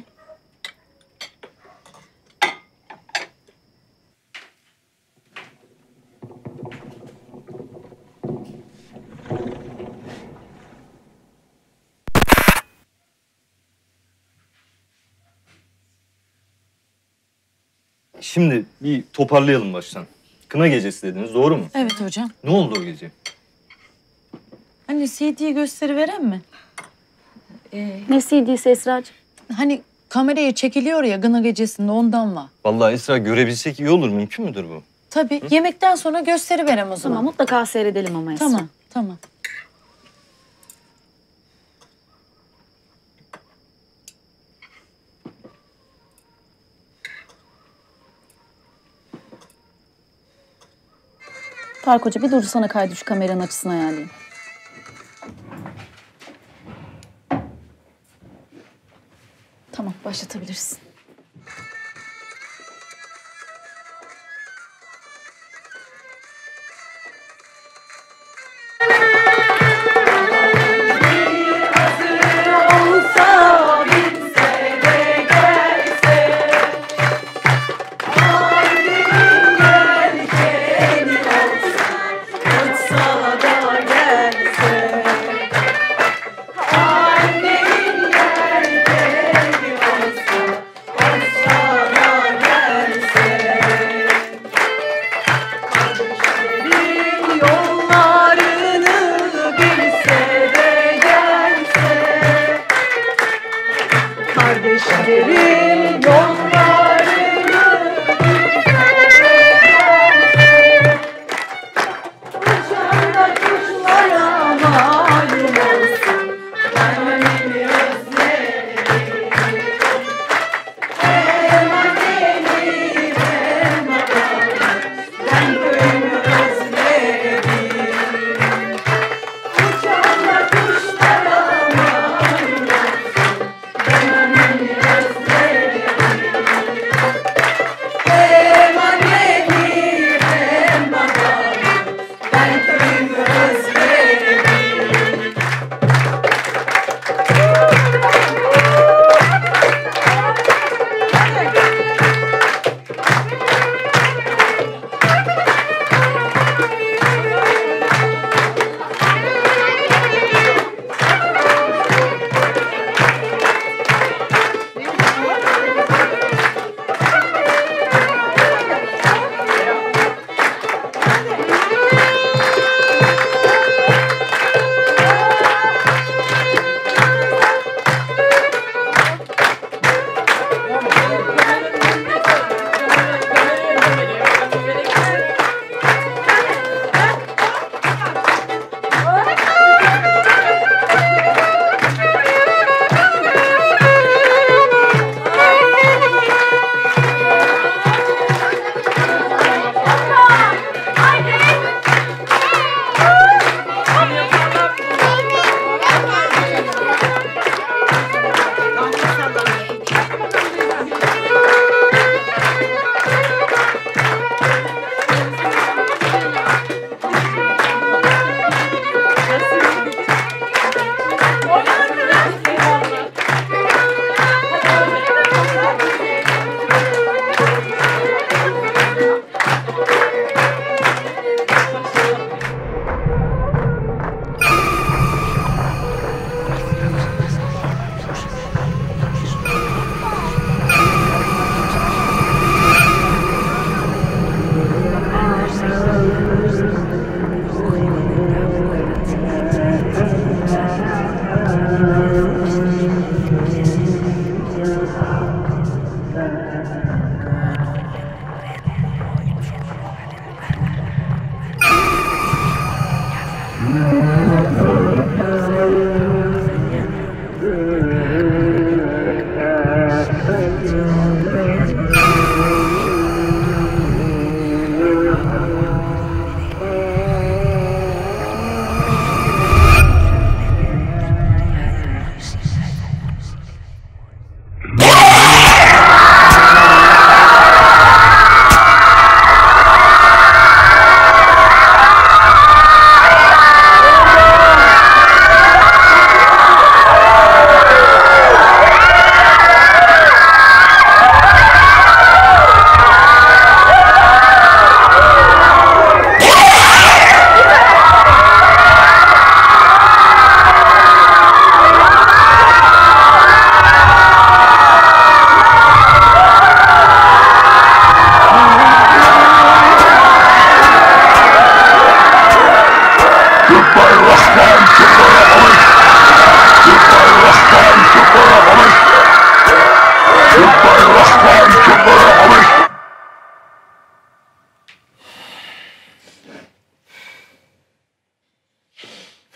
Şimdi bir toparlayalım baştan. Kına gecesi dediniz, doğru mu? Evet hocam. Ne oldu o gece? Hani C D'yi gösteriveren mi? Ee, Ne C D'si Esra'cığım? hani kameraya çekiliyor ya gına gecesinde ondan var. Vallahi Esra görebilsek iyi olur. Mümkün müdür bu? Tabii yemekten sonra gösteriverem o zaman. Tamam mutlaka seyredelim ama Esra. Tamam, tamam. Fark Hoca bir dursana kaydı şu kameranın açısını ayarlayayım. Tamam başlatabilirsin.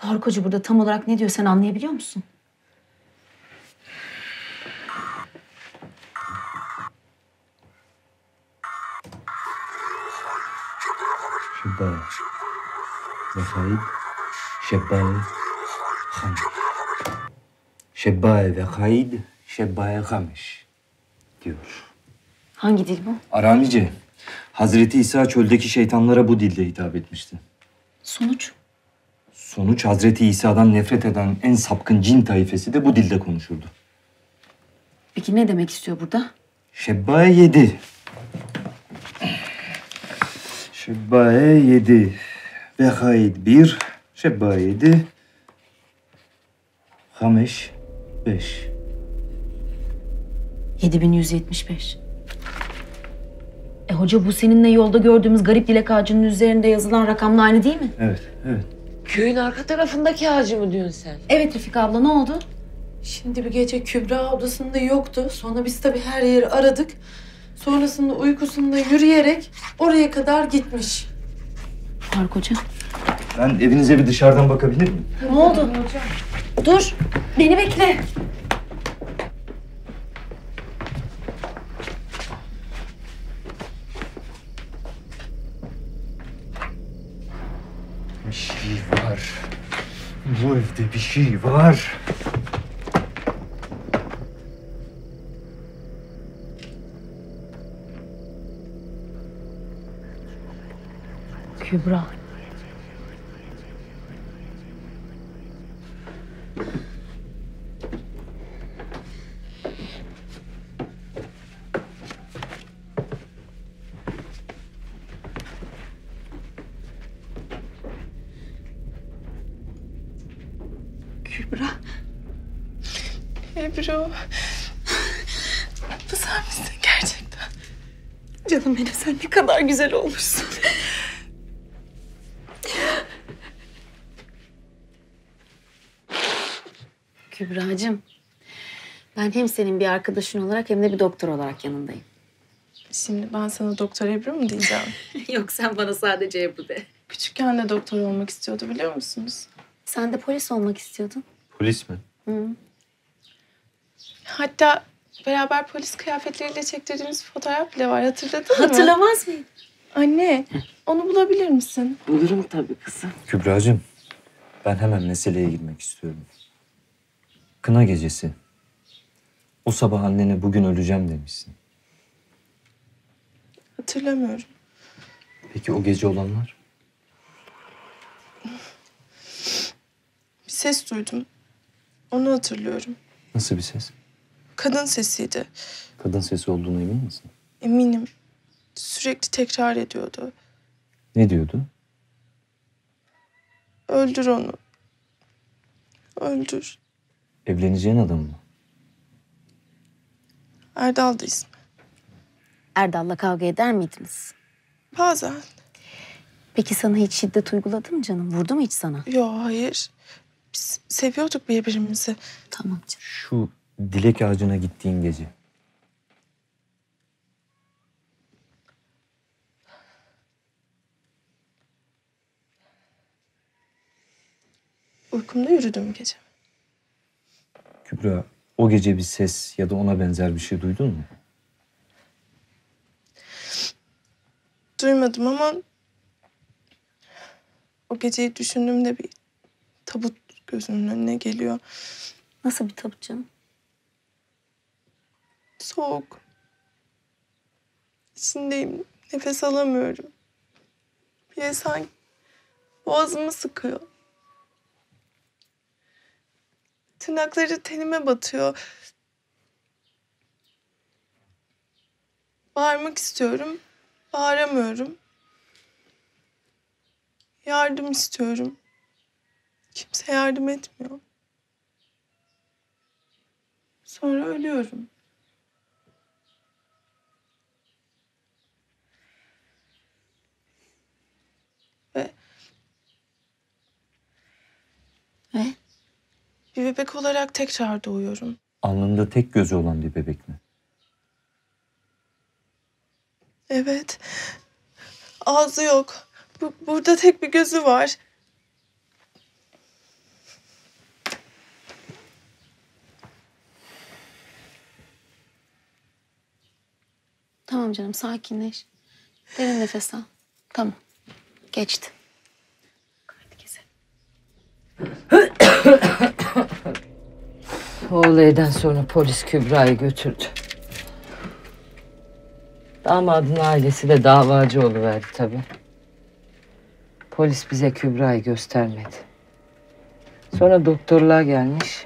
Faruk Hoca burada tam olarak ne diyor sen anlayabiliyor musun? Şebbaye ve Haid, Şebbaye Hamiş. Şebbaye ve Haid, Şebbaye Hamiş diyor. Hangi dil bu? Aramice. Hazreti İsa çöldeki şeytanlara bu dilde hitap etmişti. Sonuç? Sonuç Hazreti İsa'dan nefret eden en sapkın cin taifesi de bu dilde konuşurdu. Peki ne demek istiyor burada? Şebbaye yedi. Şebbaye yedi. Ve Haid bir. Şebbaye yedi. Hameş beş. yedi bin yüz yetmiş beş. E hoca bu seninle yolda gördüğümüz garip dilek ağacının üzerinde yazılan rakamla aynı değil mi? Evet, evet. Köyün arka tarafındaki ağacı mı diyorsun sen? Evet Refika abla ne oldu? Şimdi bir gece Kübra odasında yoktu. Sonra biz tabii her yeri aradık. Sonrasında uykusunda yürüyerek oraya kadar gitmiş. Faruk Hoca. Ben evinize bir dışarıdan bakabilir miyim? Ne oldu? Dur. Beni bekle. Bir şey var. Bu evde bir şey var. Kübra. Kübra. Ebru. Bu sen misin gerçekten? Canım benim sen ne kadar güzel olmuşsun. Kübracığım. Ben hem senin bir arkadaşın olarak hem de bir doktor olarak yanındayım. Şimdi ben sana Doktor Ebru mu diyeceğim? Yok sen bana sadece Ebru de. Küçükken de doktor olmak istiyordu biliyor musunuz? Sen de polis olmak istiyordun. Polis mi? Hı. Hatta beraber polis kıyafetleriyle çektirdiğimiz fotoğraf bile var. Hatırladın mı? Hatırlamaz mıyım? Anne, onu bulabilir misin? Bulurum tabii kızım. Kübracığım, ben hemen meseleye girmek istiyorum. Kına gecesi. O sabah annene bugün öleceğim demişsin. Hatırlamıyorum. Peki o gece olanlar? Bir ses duydum. Onu hatırlıyorum. Nasıl bir ses? Kadın sesiydi. Kadın sesi olduğuna emin misin? Eminim. Sürekli tekrar ediyordu. Ne diyordu? Öldür onu. Öldür. Evleneceğin adam mı? Erdal da ismi. Erdal'la kavga eder miydiniz? Bazen. Peki sana hiç şiddet uyguladı mı canım? Vurdu mu hiç sana? Yo hayır. Biz seviyorduk birbirimizi. Tamam canım. Şu dilek ağacına gittiğin gece. Uykumda yürüdüm gece. Kübra, o gece bir ses ya da ona benzer bir şey duydun mu? Duymadım ama o geceyi düşündüğümde bir tabut gözümün önüne geliyor. Nasıl bir tabut canım? Soğuk. İçindeyim. Nefes alamıyorum. Bir de sanki boğazımı sıkıyor. Tırnakları tenime batıyor. Bağırmak istiyorum. Bağıramıyorum. Yardım istiyorum. Kimse yardım etmiyor. Sonra ölüyorum. Ve Ve bir bebek olarak tekrar doğuyorum. Alnında tek gözü olan bir bebek mi? Evet. Ağzı yok. Bu, burada tek bir gözü var. Tamam canım, sakinleş. Derin nefes al. Tamam. Geçti. Hadi keselim. O olaydan sonra polis Kübra'yı götürdü. Damadın ailesi de davacı oluverdi tabii. Polis bize Kübra'yı göstermedi. Sonra doktorlar gelmiş.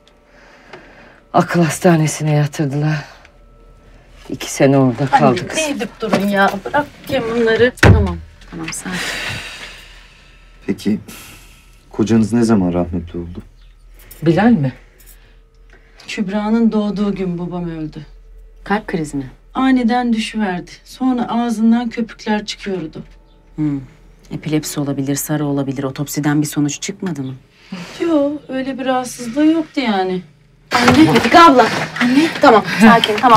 Akıl hastanesine yatırdılar. İki sene orada kaldık. Anne ne edip durun ya? Bırak bakayım bunları. Tamam. Tamam, sakin. Peki kocanız ne zaman rahmetli oldu? Bilal mi? Kübra'nın doğduğu gün babam öldü. Kalp krizi mi? Aniden düşüverdi. Sonra ağzından köpükler çıkıyordu. Hmm. Epilepsi olabilir, sarı olabilir. Otopsiden bir sonuç çıkmadı mı? Yok öyle bir rahatsızlığı yoktu yani. Anne, Refika abla. Anne, tamam, sakin, tamam.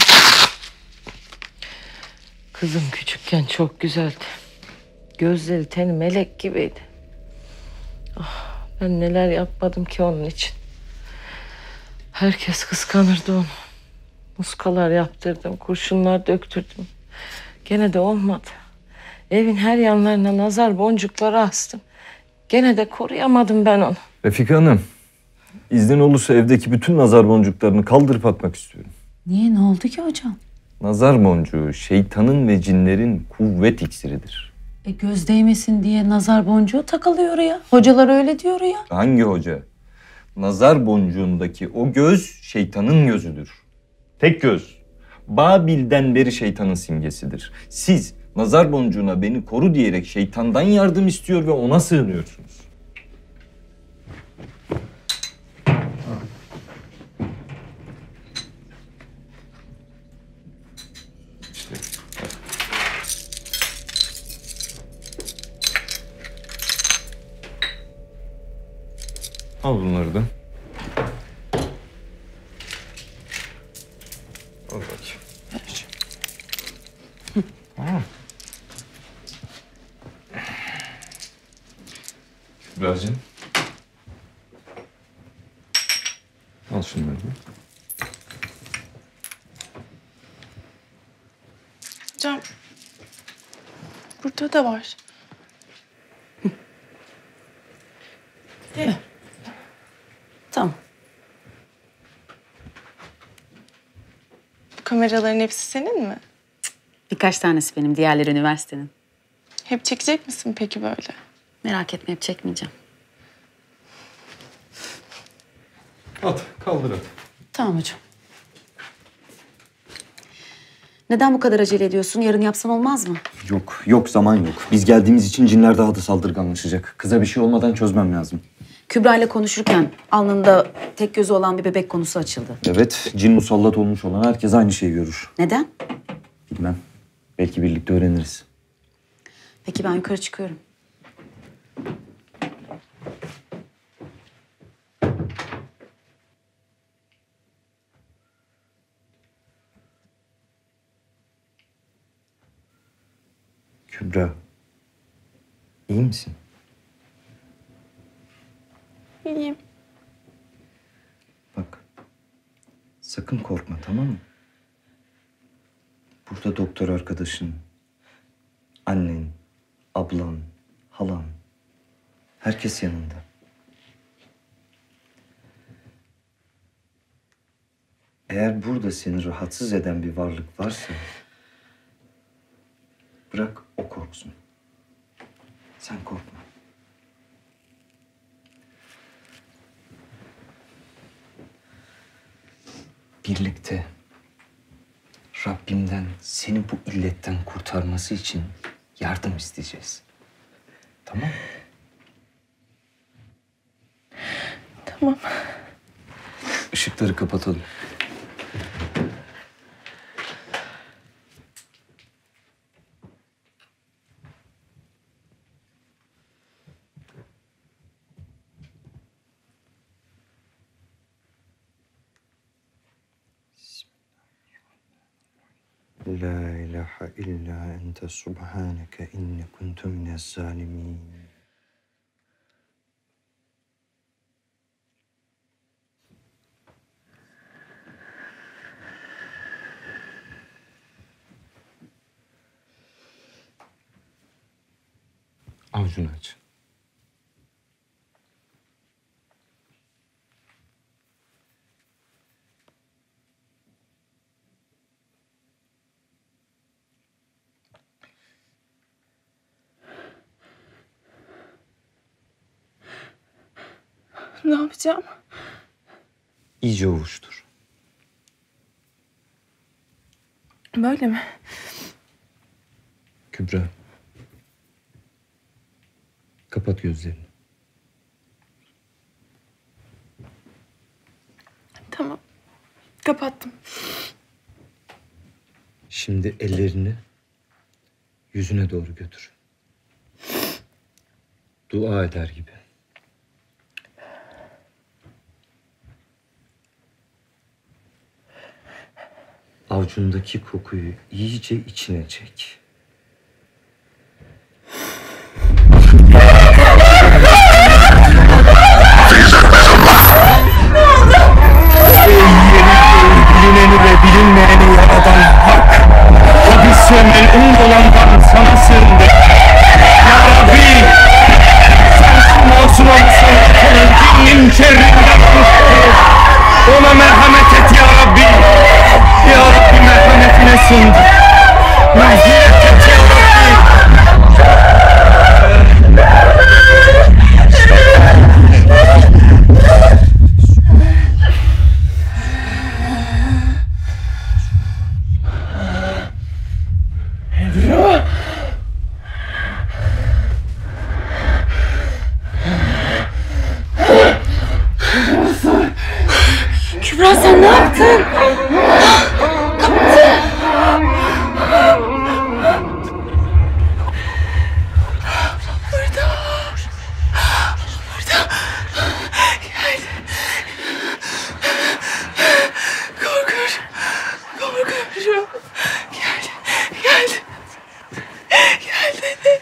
Kızım küçükken çok güzeldi. Gözleri teni melek gibiydi. Ah, ben neler yapmadım ki onun için. Herkes kıskanırdı onu. Muskalar yaptırdım, kurşunlar döktürdüm. Gene de olmadı. Evin her yanlarına nazar boncukları astım. Gene de koruyamadım ben onu. Refika Hanım, iznin olursa evdeki bütün nazar boncuklarını kaldırıp atmak istiyorum. Niye, ne oldu ki hocam? Nazar boncuğu şeytanın ve cinlerin kuvvet iksiridir. E göz değmesin diye nazar boncuğu takılıyor ya. Hocalar öyle diyor ya. Hangi hoca? Nazar boncuğundaki o göz şeytanın gözüdür. Tek göz. Babil'den beri şeytanın simgesidir. Siz nazar boncuğuna beni koru diyerek şeytandan yardım istiyor ve ona sığınıyorsunuz. İşte. Al bunları da. Al bakayım. Tamam. Kübra'cığım. Al şunları da. Hocam burada da var. Tamam. Bu kameraların hepsi senin mi? Birkaç tanesi benim, diğerleri üniversitenin. Hep çekecek misin peki böyle? Merak etme, hep çekmeyeceğim. At, kaldır at. Tamam hocam. Neden bu kadar acele ediyorsun? Yarın yapsan olmaz mı? Yok, yok zaman yok. Biz geldiğimiz için cinler daha da saldırganlaşacak. Kıza bir şey olmadan çözmem lazım. Kübra ile konuşurken alnında tek gözü olan bir bebek konusu açıldı. Evet, cin musallat olmuş olan herkes aynı şeyi görür. Neden? Bilmem. Belki birlikte öğreniriz. Peki ben yukarı çıkıyorum. Kübra, iyi misin? İyiyim. Bak, sakın korkma, tamam mı? Burada doktor arkadaşın, annen, ablan, halan, herkes yanında. Eğer burada seni rahatsız eden bir varlık varsa, bırak o korksun. Sen korkma. Birlikte Rabbimden seni bu illetten kurtarması için yardım isteyeceğiz. Tamam mı? Tamam. Işıkları kapatalım. La ilahe illa ente subhaneke inni kuntu minez zalimin. Avucunu aç. Ne yapacağım? İyice ovuştur. Böyle mi? Kübra. Kapat gözlerini. Tamam. Kapattım. Şimdi ellerini yüzüne doğru götür. Dua eder gibi. Avucundaki kokuyu iyice içine çek. Bilineni ve bilinmeyeni yaradan hak. Hadise mel'un olandan sana sığındık. Ya Rabbi, sen şu masum musallatının dinin şerrinden kurtul. Ona merhamet et ya Rabbi. Ya Rabbi merhametine sığındık. Mağfiret et ya Rabbi. Kübra sen ne yaptın? Kapatın. Burada. Burada. Geldi. Korkuyorum. Korkuyorum. Geldi. Geldi. Geldi.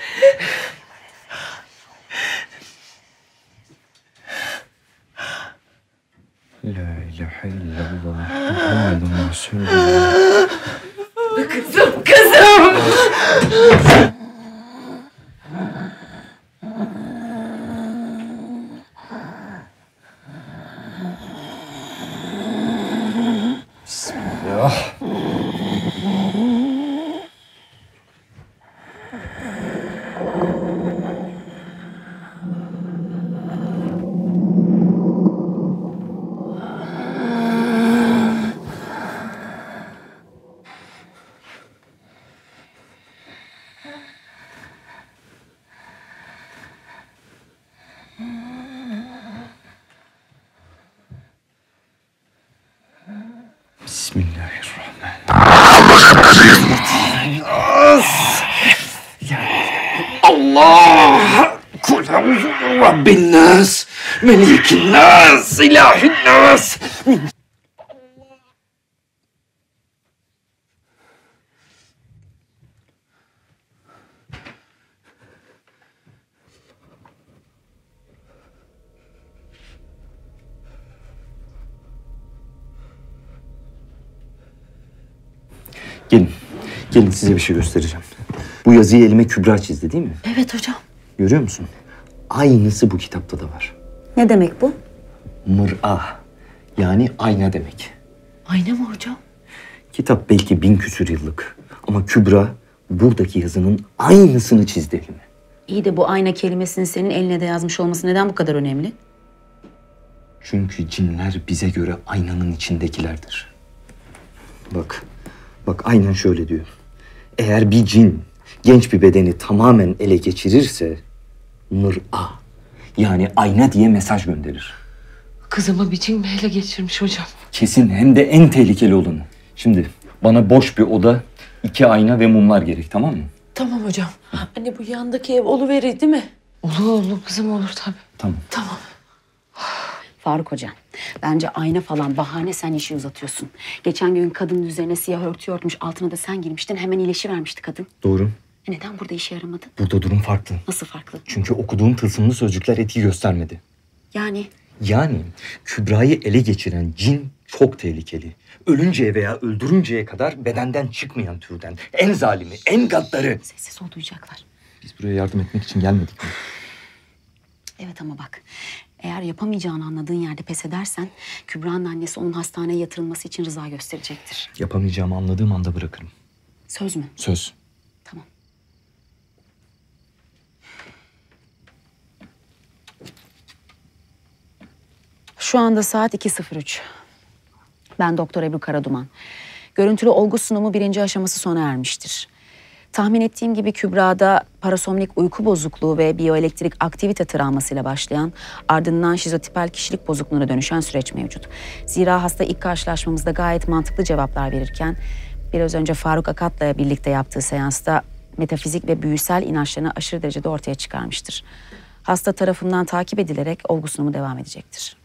La ilahe illallah Muhammedun Resulullah. Kızım, kızım. Bismillah. Allah! Kul a'udhu bi rabbin nas, melikin nas, ilahin nas. Gelin. Gelin size bir şey göstereceğim. Bu yazıyı elime Kübra çizdi değil mi? Evet hocam. Görüyor musun? Aynısı bu kitapta da var. Ne demek bu? Mır'ah. Yani ayna demek. Ayna mı hocam? Kitap belki bin küsür yıllık. Ama Kübra buradaki yazının aynısını çizdi elime. İyi de bu ayna kelimesini senin eline de yazmış olması neden bu kadar önemli? Çünkü cinler bize göre aynanın içindekilerdir. Bak, bak aynen şöyle diyor. Eğer bir cin genç bir bedeni tamamen ele geçirirse mır'a yani ayna diye mesaj gönderir. Kızımı bir cin mi ele geçirmiş hocam? Kesin hem de en tehlikeli olanı. Şimdi bana boş bir oda, iki ayna ve mumlar gerek, tamam mı? Tamam hocam. Anne bu yandaki ev oluverir değil mi? Olur olur kızım olur tabii. Tamam. Tamam. Faruk Hoca, bence ayna falan bahane, sen işi uzatıyorsun. Geçen gün kadının üzerine siyah örtü örtmüş, altına da sen girmiştin, hemen iyileşivermişti kadın. Doğru. E neden burada işe yaramadı? Burada durum farklı. Nasıl farklı? Çünkü okuduğum tılsımlı sözcükler etki göstermedi. Yani? Yani Kübra'yı ele geçiren cin çok tehlikeli. Ölünceye veya öldürünceye kadar bedenden çıkmayan türden. En zalimi, en gaddarı. Sessiz ol, duyacaklar. Biz buraya yardım etmek için gelmedik mi? Evet ama bak, eğer yapamayacağını anladığın yerde pes edersen Kübra'nın annesi onun hastaneye yatırılması için rıza gösterecektir. Yapamayacağımı anladığım anda bırakırım. Söz mü? Söz. Tamam. Şu anda saat iki sıfır üç. Ben Doktor Ebru Karaduman. Görüntülü olgu sunumu birinci aşaması sona ermiştir. Tahmin ettiğim gibi Kübra'da parasomnik uyku bozukluğu ve biyoelektrik aktivite travmasıyla başlayan, ardından şizotipal kişilik bozukluğuna dönüşen süreç mevcut. Zira hasta ilk karşılaşmamızda gayet mantıklı cevaplar verirken, biraz önce Faruk Akat'la birlikte yaptığı seansta metafizik ve büyüsel inançlarını aşırı derecede ortaya çıkarmıştır. Hasta tarafından takip edilerek olgu sunumu devam edecektir.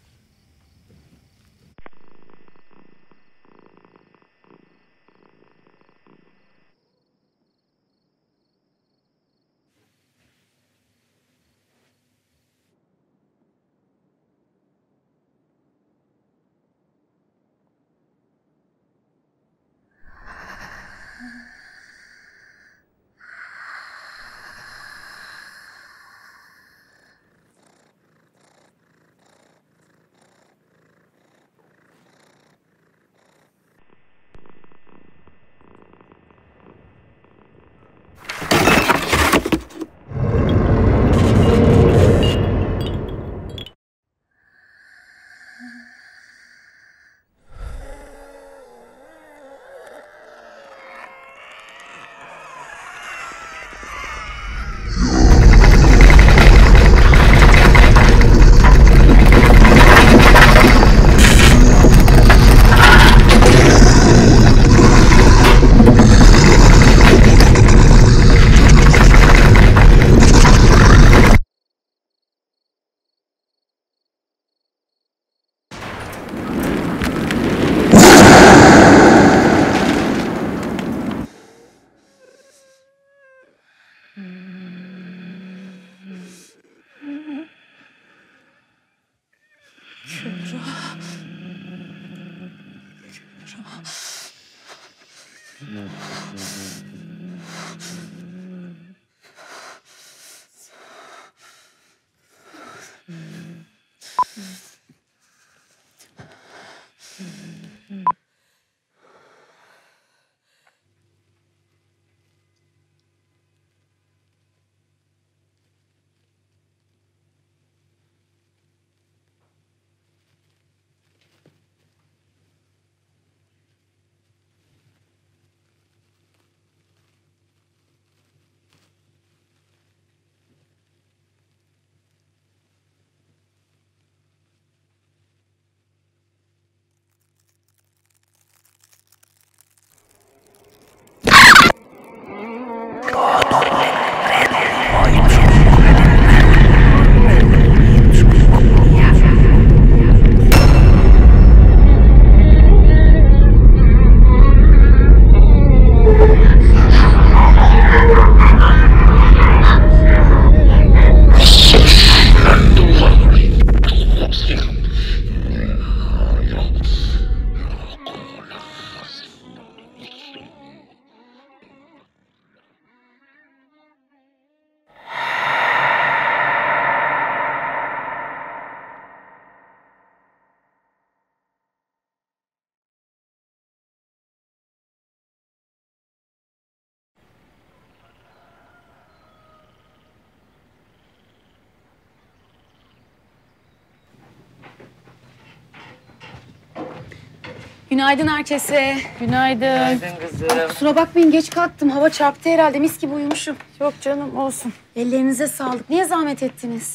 Günaydın herkese. Günaydın. Günaydın kızım. Kusura bakmayın geç kalktım. Hava çarptı herhalde. Mis gibi uyumuşum. Yok canım olsun. Ellerinize sağlık. Niye zahmet ettiniz?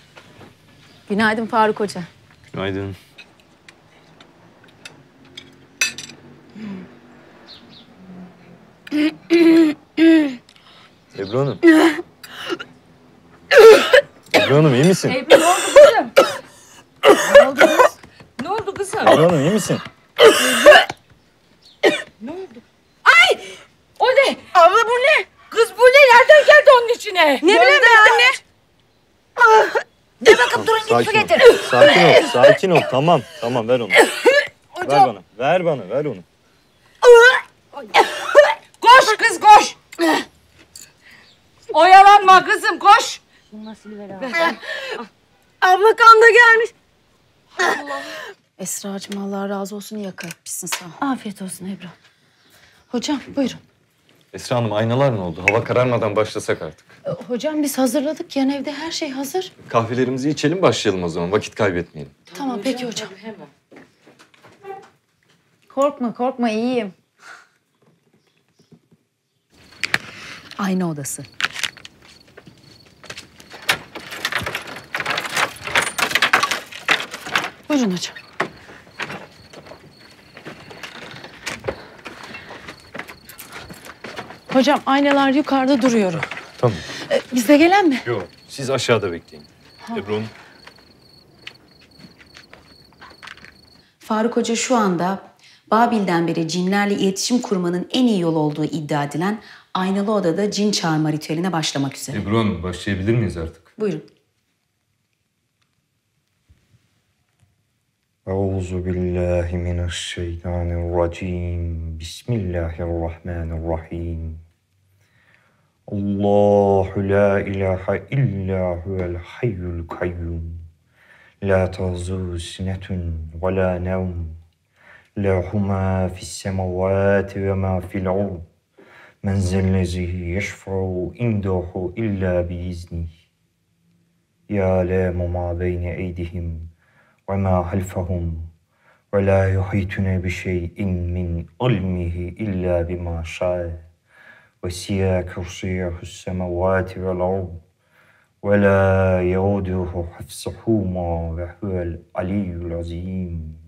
Günaydın Faruk Hoca. Günaydın. Ebru Hanım. Ebru Hanım iyi misin? Ebru ne oldu kızım? Ne oldu kız? Ne oldu kızım? Ebru Hanım iyi misin? Ne oldu? Ay! O ne? Abla bu ne? Kız bu ne? Nereden geldi onun içine? Ne bileyim ben anne? Dur bakıp durun git su getir. Sakin ol, sakin ol. Tamam, tamam ver onu. Ver bana, ver bana, ver onu. Koş kız koş. Oyalanma kızım koş. Nasıl ver Abla kan da gelmiş. Esra'cığım Allah razı olsun, iyi akıl etmişsin, sağ ol. Afiyet olsun Ebru. Hocam buyurun. Esra Hanım aynalar ne oldu? Hava kararmadan başlasak artık. E, hocam biz hazırladık, yan evde her şey hazır. Kahvelerimizi içelim, başlayalım o zaman. Vakit kaybetmeyelim. Tamam peki hocam. Korkma korkma iyiyim. Ayna odası. Buyurun hocam. Hocam aynalar yukarıda duruyor. Tamam. Ee, bize gelen mi? Yok, siz aşağıda bekleyin. Ebru Hanım. Faruk Hoca şu anda Babil'den beri cinlerle iletişim kurmanın en iyi yol olduğu iddia edilen aynalı odada cin çağırma ritüeline başlamak üzere. Ebru Hanım, başlayabilir miyiz artık? Buyurun. Euzu billahi mineşşeytanirracim. Bismillahirrahmanirrahim. Allahu la ilahe illa huvel hayyul kayyum. La ta'zuhu sinetun ve la nevm. Lahu ma fis semavati ve ma fil ard. Men zellezi yeşfa'u indahu illa biiznih. Ya'lemu ma beyne eydihim ve ma halfahum ve la yuhitune bi şey'in min ilmihi illa bima şa'a. Ve siyâ kursiyahus semavati vel ard. Ve la yauduhu hafsuhuma ve huvel aliyyul azim.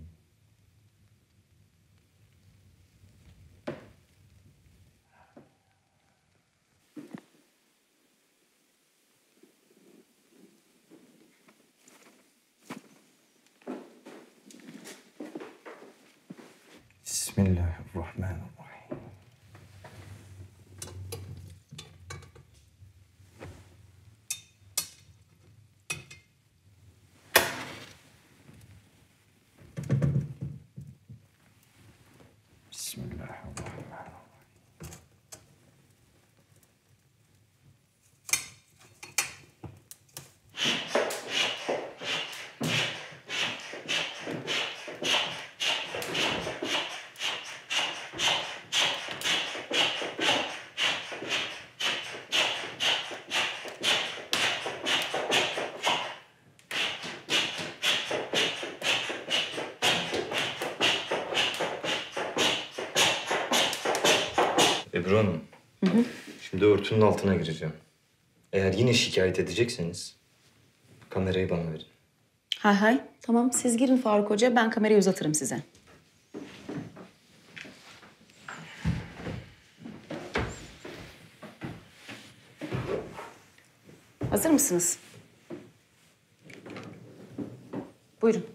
Bismillahirrahmanirrahim. Bismillahirrahmanirrahim. Ebru Hanım, Hı hı. şimdi örtünün altına gireceğim. Eğer yine şikayet edecekseniz kamerayı bana verin. Hay hay. Tamam siz girin Faruk Hoca, ben kamerayı uzatırım size. Hazır mısınız? Buyurun.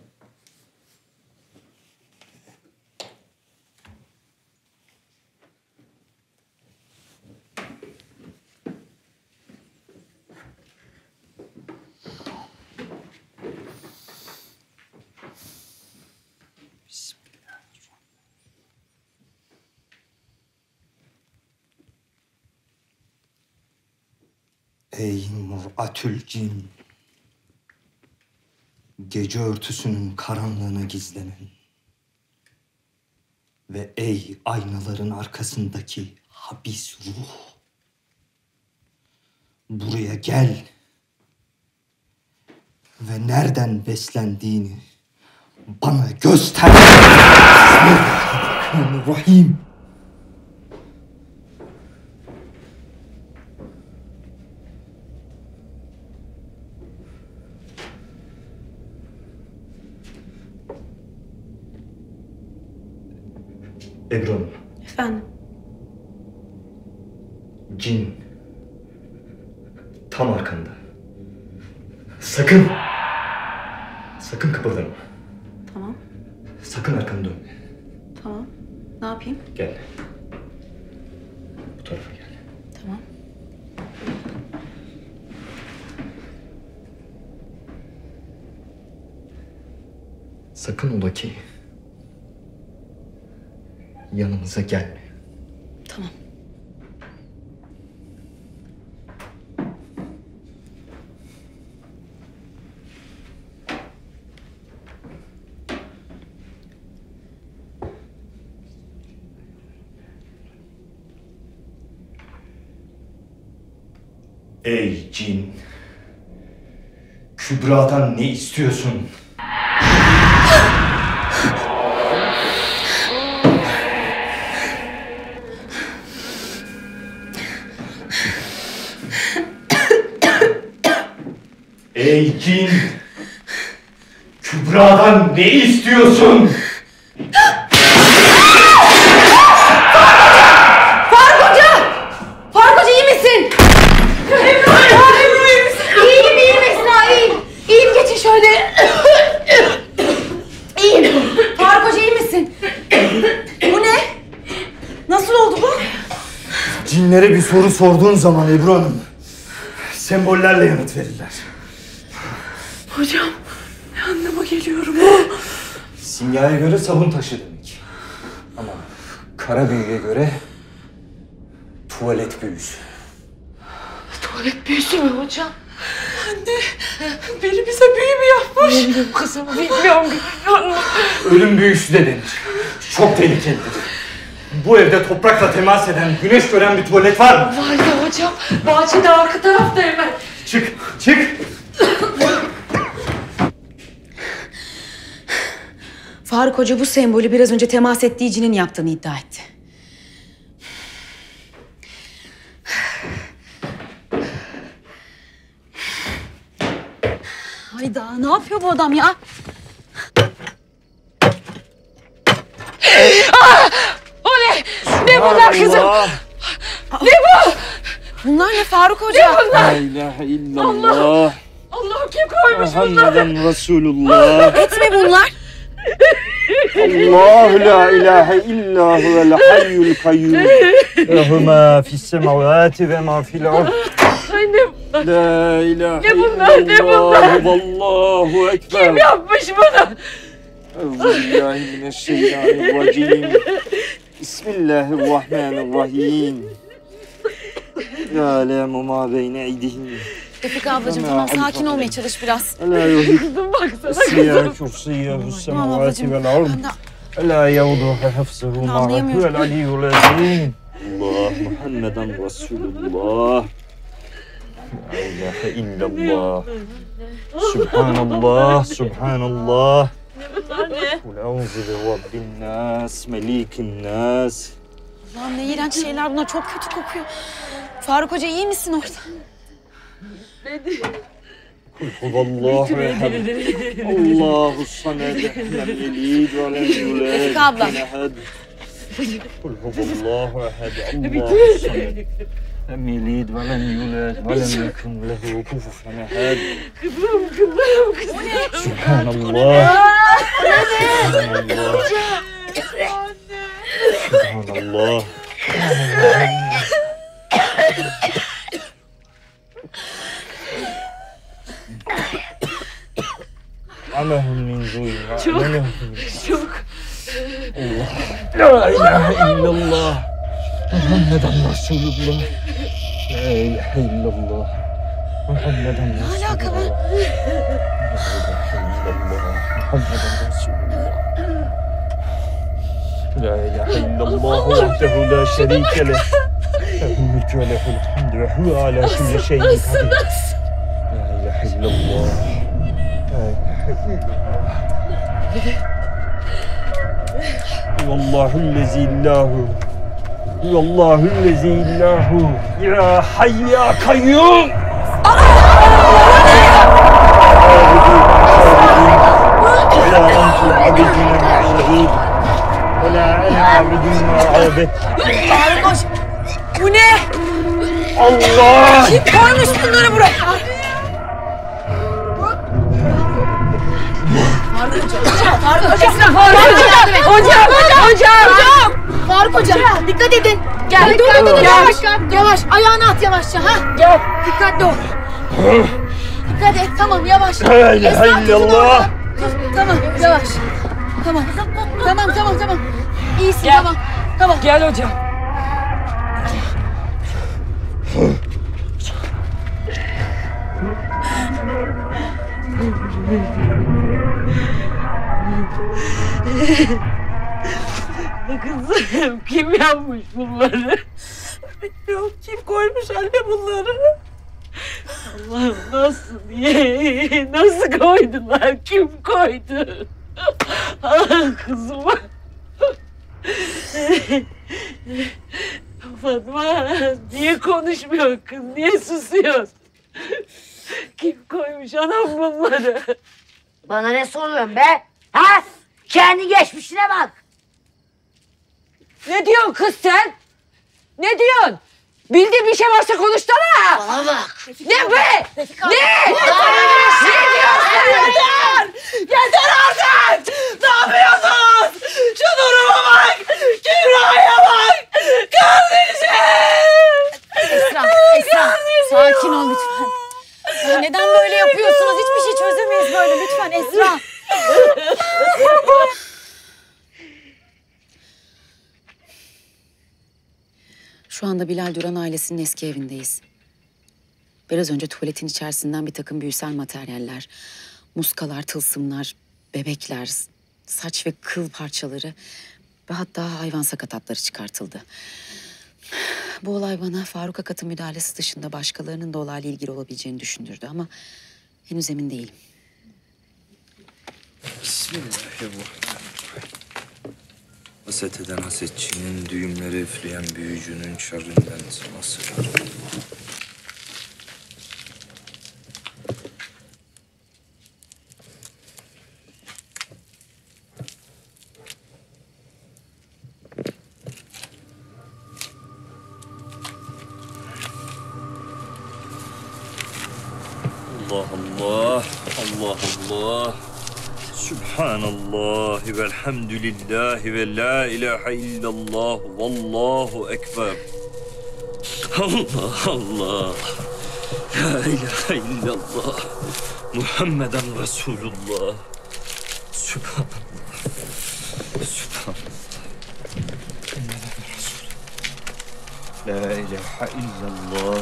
Ey mur'atül cin, gece örtüsünün karanlığına gizlenen ve ey aynaların arkasındaki habis ruh, buraya gel ve nereden beslendiğini bana göster. Bismillahirrahmanirrahim. Ebru Hanım, Efendim? cin tam arkanda. Sakın, sakın kıpırdama. Tamam. Sakın arkanı dönme. Tamam. Ne yapayım? Gel. Bu tarafa gel. Tamam. Sakın ola ki yanımıza gelme. Tamam. Ey cin! Kübra'dan ne istiyorsun? Ey cin! Kübra'dan ne istiyorsun? Faruk Hoca! Faruk Hoca iyi misin? Ebru, Ebru iyi misin? İyiyim, iyiyim Esra, iyiyim. İyiyim, geçin şöyle. İyiyim. Faruk Hoca iyi misin? Bu ne? Nasıl oldu bu? Cinlere bir soru sorduğun zaman Ebru Hanım, sembollerle yanıt verirler. Hocam ne anlama geliyorum? Simyaya göre sabun taşı demek. Ama kara büyüye göre tuvalet büyüsü. Tuvalet büyüsü mü hocam? Anne, biri bize büyü mü yapmış? Bilmiyorum kızım, bilmiyorum. Ölüm büyüsü de denir. Çok tehlikelidir. Bu evde toprakla temas eden, güneş gören bir tuvalet var mı? Var ya hocam, bahçede arka tarafta hemen. Çık, çık! Faruk Hoca bu sembolü biraz önce temas ettiği cinin yaptığını iddia etti. Hayda, ne yapıyor bu adam ya? Ah! O ne? Ne bunlar kızım? Ne bu? Bunlar ne Faruk Hoca? Ne bunlar? La ilahe illallah. Allah'ım kim koymuş bunları? Muhammeden Resulullah. Et mi bunlar? Allahu la ilahe illa huvel hayyul kayyum. Lehu ma fis semavati ve ma fil ard. Annem. La ilahe Ne bunlar, ne bunlar? Vallahu ekber. Kim yapmış bunu? Euzubillahimineşşeytanirracim. Bismillahirrahmanirrahim. Ya'lemu ma beyne eydihim. Refika ablacığım tamam sakin olmaya çalış biraz. Ela yuhib. Kızım baksana Siyah kızım. kursiyyahu Tamam semavati ablacığım. vel ard. Ela yevduhu hafsuhu ma huvel aliyyul azim. Allah Muhammeden Resulullah. La ilahe illallah. Subhanallah, Subhanallah. Kul euzu bi rabbin nas, melikin nas. Allah'ım ne iğrenç şeyler bunlar çok kötü kokuyor. Faruk Hoca iyi misin orada? Kul huvallahu ehad. Allahu samed. Lem yelid ve lem yulad. Refika abla. Kul huvallahu ehad. Allahu samed. Lem yelid ve lem yulad ve lem yekun lehu kufuven ehad. Kızım, kızım, kızım. Subhanallah. Subhanallah. Subhanallah. Amehum min zuyn. Çok, çok. Allah. La ilahe illallah. Muhammeden Resulullah. La ilahe illallah. Muhammeden Resulullah. Ne alaka be? La ilahe illallah. Muhammeden Resulullah. La ilahe illallah vahdehu la şerike leh. Lehul mülkü ve lehul hamdü ve huve ala kulli şeyin kadir. La ilahe illallah. La ilahe illallah. Vallahullezî illahu. Vallahullezî illahu. Ya hayy ya kayyum. ولا أنتم عبدون ما أعبد ولا أنا عبد ما عبدت. Faruk Hoca. Bu ne? Allah! Kim koymuş bunları buraya? Faruk Hoca. Faruk Hoca. Faruk Hoca. Hocam, hocam, hocam. Faruk Hoca. Dikkat edin. Gel, dur, dur, dur, gel. yavaş. Yavaş. Ayağını at yavaşça. Ha? Gel. Dikkatli ol. Dikkat et. Tamam yavaş. La ilahe Esra, illallah. Tamam yavaş. Tamam. Tamam tamam tamam. İyisin Gel. tamam. Tamam. Gel hocam. Kızım kim yapmış bunları? Bilmiyorum kim koymuş anne bunları. Allah'ım nasıl, niye, nasıl koydular, kim koydu? Ah kızım. Fatma, niye konuşmuyor kız, niye susuyorsun? Kim koymuş anam bunları? Bana ne soruyorsun be? Ha? Kendi geçmişine bak. Ne diyorsun kız sen? Ne diyorsun? Bildiğin bir şey varsa konuşsana. Bana bak. Ne be? Ne? Ne diyorsun? Yeter! Yeter artık! Ne yapıyorsunuz? Şu duruma bak! Kübra'ya bak! Kardeşim! Esra, Esra sakin ol lütfen. Ya neden böyle yapıyorsunuz? Hiçbir şey çözemeyiz böyle. Lütfen Esra. Şu anda Bilal Duran ailesinin eski evindeyiz. Biraz önce tuvaletin içerisinden bir takım büyüsel materyaller, muskalar, tılsımlar, bebekler, saç ve kıl parçaları ve hatta hayvan sakatatları çıkartıldı. Bu olay bana Faruk Akat'ın müdahalesi dışında başkalarının da olayla ilgili olabileceğini düşündürdü ama henüz emin değilim. Bismillahirrahmanirrahim. Haset eden hasetçinin, düğümleri üfleyen büyücünün şerrinden sana sığınırım. Allah Allah, Allah Allah. Subhanallah velhamdülillahi ve la ilahe illallah vallahu ekber. Allah Allah. La ilahe illallah. Muhammeden Resulullah. Subhanallah. Subhanallah. Muhammeden Resulullah. La ilahe illallah.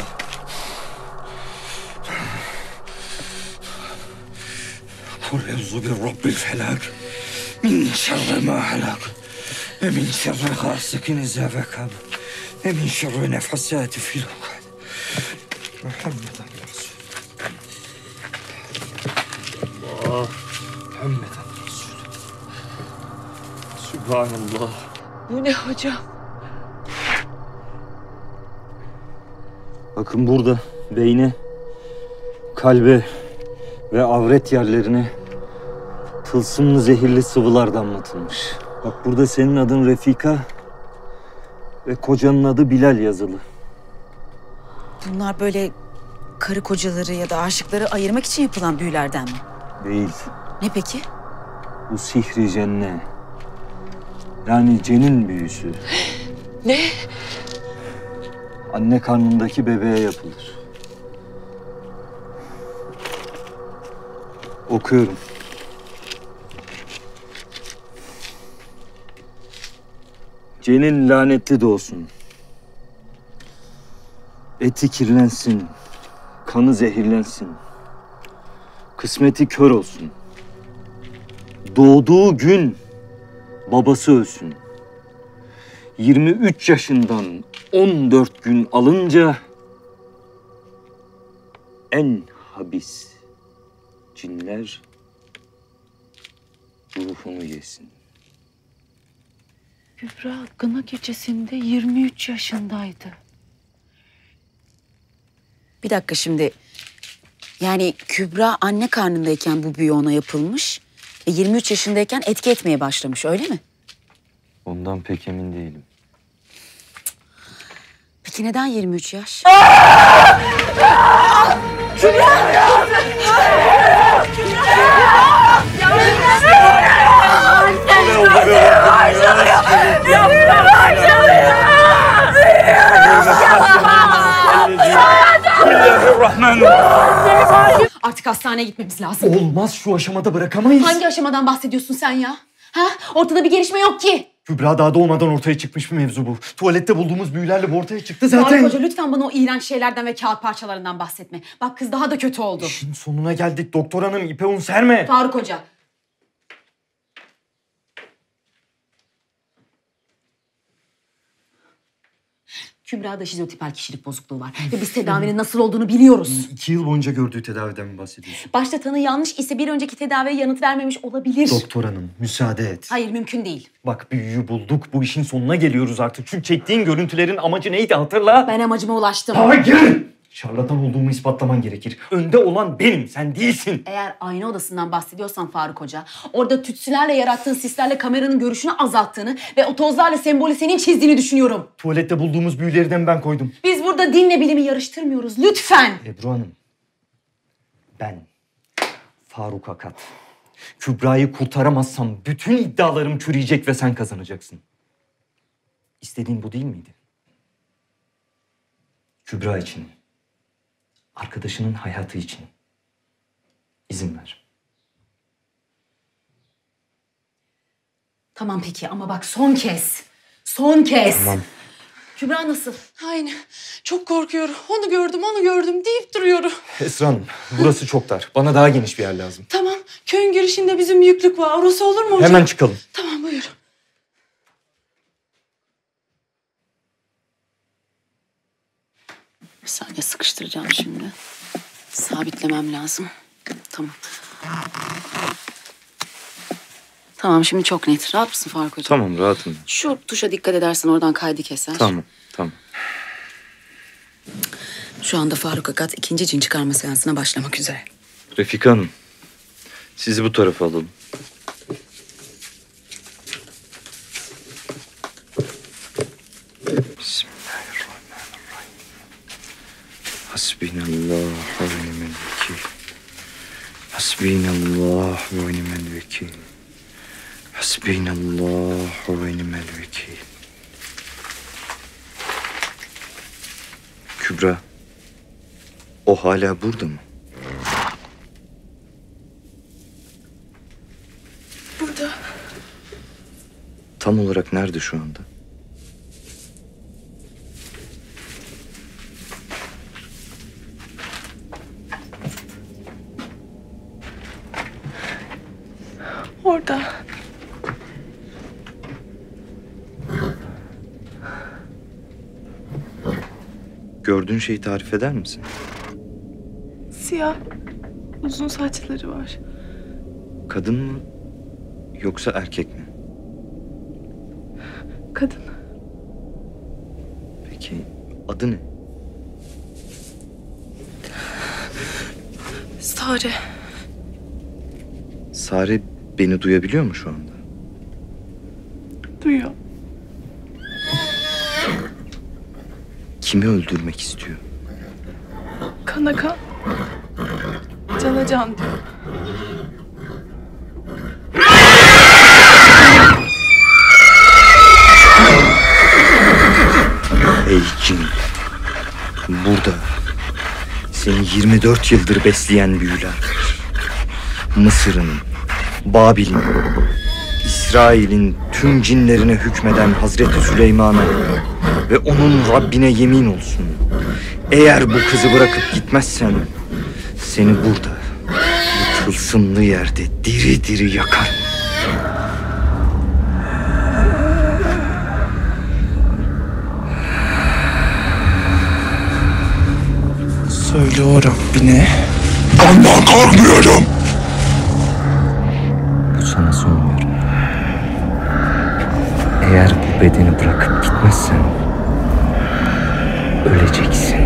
قل أعوذ برب الفلق من شر ما خلق ومن شر غاسق إذا وقب ومن شر النفاثات في العقد محمد رسول الله محمد رسول الله سبحان الله. Bu ne hocam? Bakın burada beyne, kalbe ve avret yerlerine tılsımlı zehirli sıvılar damlatılmış. Bak burada senin adın Refika ve kocanın adı Bilal yazılı. Bunlar böyle karı kocaları ya da aşıkları ayırmak için yapılan büyülerden mi? Değil. Ne peki? Bu sihri cenne. Yani cenin büyüsü. Ne? Anne karnındaki bebeğe yapılır. Okuyorum. Cenin lanetli doğsun. Eti kirlensin. Kanı zehirlensin. Kısmeti kör olsun. Doğduğu gün babası ölsün. yirmi üç yaşından on dört gün alınca en habis cinler ruhunu yesin. Kübra kına gecesinde yirmi üç yaşındaydı. Bir dakika şimdi. Yani Kübra anne karnındayken bu büyü ona yapılmış ve yirmi üç yaşındayken etki etmeye başlamış, öyle mi? Ondan pek emin değilim. Peki neden yirmi üç yaş? Artık hastaneye gitmemiz lazım. Olmaz, şu aşamada bırakamayız. Hangi aşamadan bahsediyorsun sen ya? Ha? Ortada bir gelişme yok ki. Kübra daha doğmadan ortaya çıkmış bir mevzu bu. Tuvalette bulduğumuz büyülerle bu ortaya çıktı zaten. Tarık Hoca lütfen bana o iğrenç şeylerden ve kağıt parçalarından bahsetme. Bak kız daha da kötü oldu. İşin sonuna geldik doktor hanım, ipe un serme. Tarık Hoca. Kübra'da şizotipal kişilik bozukluğu var. Ve biz tedavinin nasıl olduğunu biliyoruz. İki yıl boyunca gördüğü tedaviden mi bahsediyorsun? Başta tanı yanlış ise bir önceki tedaviye yanıt vermemiş olabilir. Doktor hanım, müsaade et. Hayır, mümkün değil. Bak büyüyü bulduk. Bu işin sonuna geliyoruz artık. Şu çektiğin görüntülerin amacı neydi hatırla. Ben amacıma ulaştım. Hayır! Şarlatan olduğumu ispatlaman gerekir. Önde olan benim, sen değilsin. Eğer ayna odasından bahsediyorsan Faruk Hoca, orada tütsülerle yarattığın sislerle kameranın görüşünü azalttığını ve o tozlarla sembolü senin çizdiğini düşünüyorum. Tuvalette bulduğumuz büyülerden ben koydum. Biz burada dinle bilimi yarıştırmıyoruz. Lütfen. Ebru Hanım, ben Faruk Akat. Kübra'yı kurtaramazsam bütün iddialarım çürüyecek ve sen kazanacaksın. İstediğin bu değil miydi? Kübra için, arkadaşının hayatı için izin ver. Tamam peki ama bak son kez. Son kez. Tamam. Kübra nasıl? Aynı. Çok korkuyorum. Onu gördüm, onu gördüm deyip duruyorum. Esra Hanım, burası çok dar. Bana daha geniş bir yer lazım. Tamam. Köyün girişinde bizim yüklük var. Orası olur mu hocam? Hemen çıkalım. Tamam buyur. Bir saniye sıkıştıracağım şimdi. Sabitlemem lazım. Tamam. Tamam şimdi çok net. Rahat mısın Faruk Hocam? Tamam, rahatım. Şu tuşa dikkat edersen oradan kaydı keser. Tamam, tamam. Şu anda Faruk Akat ikinci cin çıkarma seansına başlamak üzere. Refika Hanım, sizi bu tarafa alalım. Bismillahirrahmanirrahim. Hasbinallah ve ni'mel vekil. Hasbinallah ve ni'mel vekil. Hasbinallah ve ni'mel vekil. Kübra, o hala burada mı? Burada. Tam olarak nerede şu anda? Orada. Gördüğün şeyi tarif eder misin? Siyah. Uzun saçları var. Kadın mı yoksa erkek mi? Kadın. Peki adı ne? Sare. Sare beni duyabiliyor mu şu anda? Duyuyor. Kimi öldürmek istiyor? Kana kan. Cana can diyor. Ey cin. Burada seni yirmi dört yıldır besleyen büyüler. Mısır'ın, Babil'in, İsrail'in tüm cinlerine hükmeden Hazreti Süleyman'a ve onun Rabbine yemin olsun. Eğer bu kızı bırakıp gitmezsen seni burada, bu tılsımlı yerde diri diri yakarım. Söyle o Rabbine. Ondan korkmuyorum. Bu sana son uyarım. Eğer bu bedeni bırakıp gitmezsen öleceksin.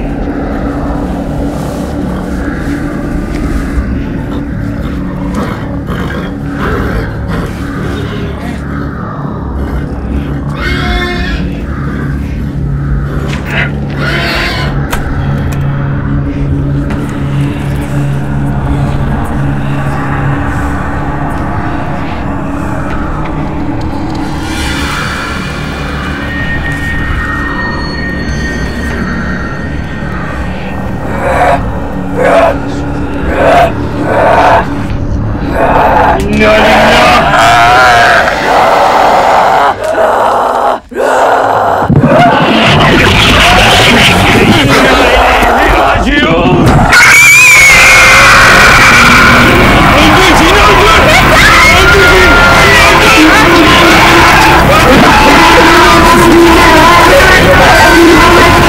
Öldür!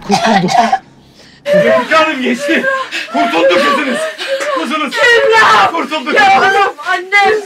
Kurtuldu. Refika Hanım geçti. Kurtuldu kızınız. Kızınız. Kübra! Kurtuldu. Yavrum, annem.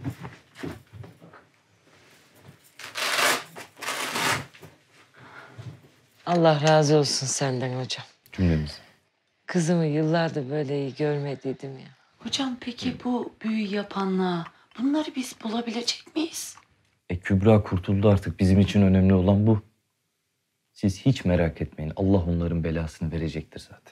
Allah razı olsun senden hocam. Cümlemiz. Kızımı yıllardır böyle iyi görmediydim ya. Hocam peki bu büyü yapanla bunları biz bulabilecek miyiz? E Kübra kurtuldu artık. Bizim için önemli olan bu. Siz hiç merak etmeyin. Allah onların belasını verecektir zaten.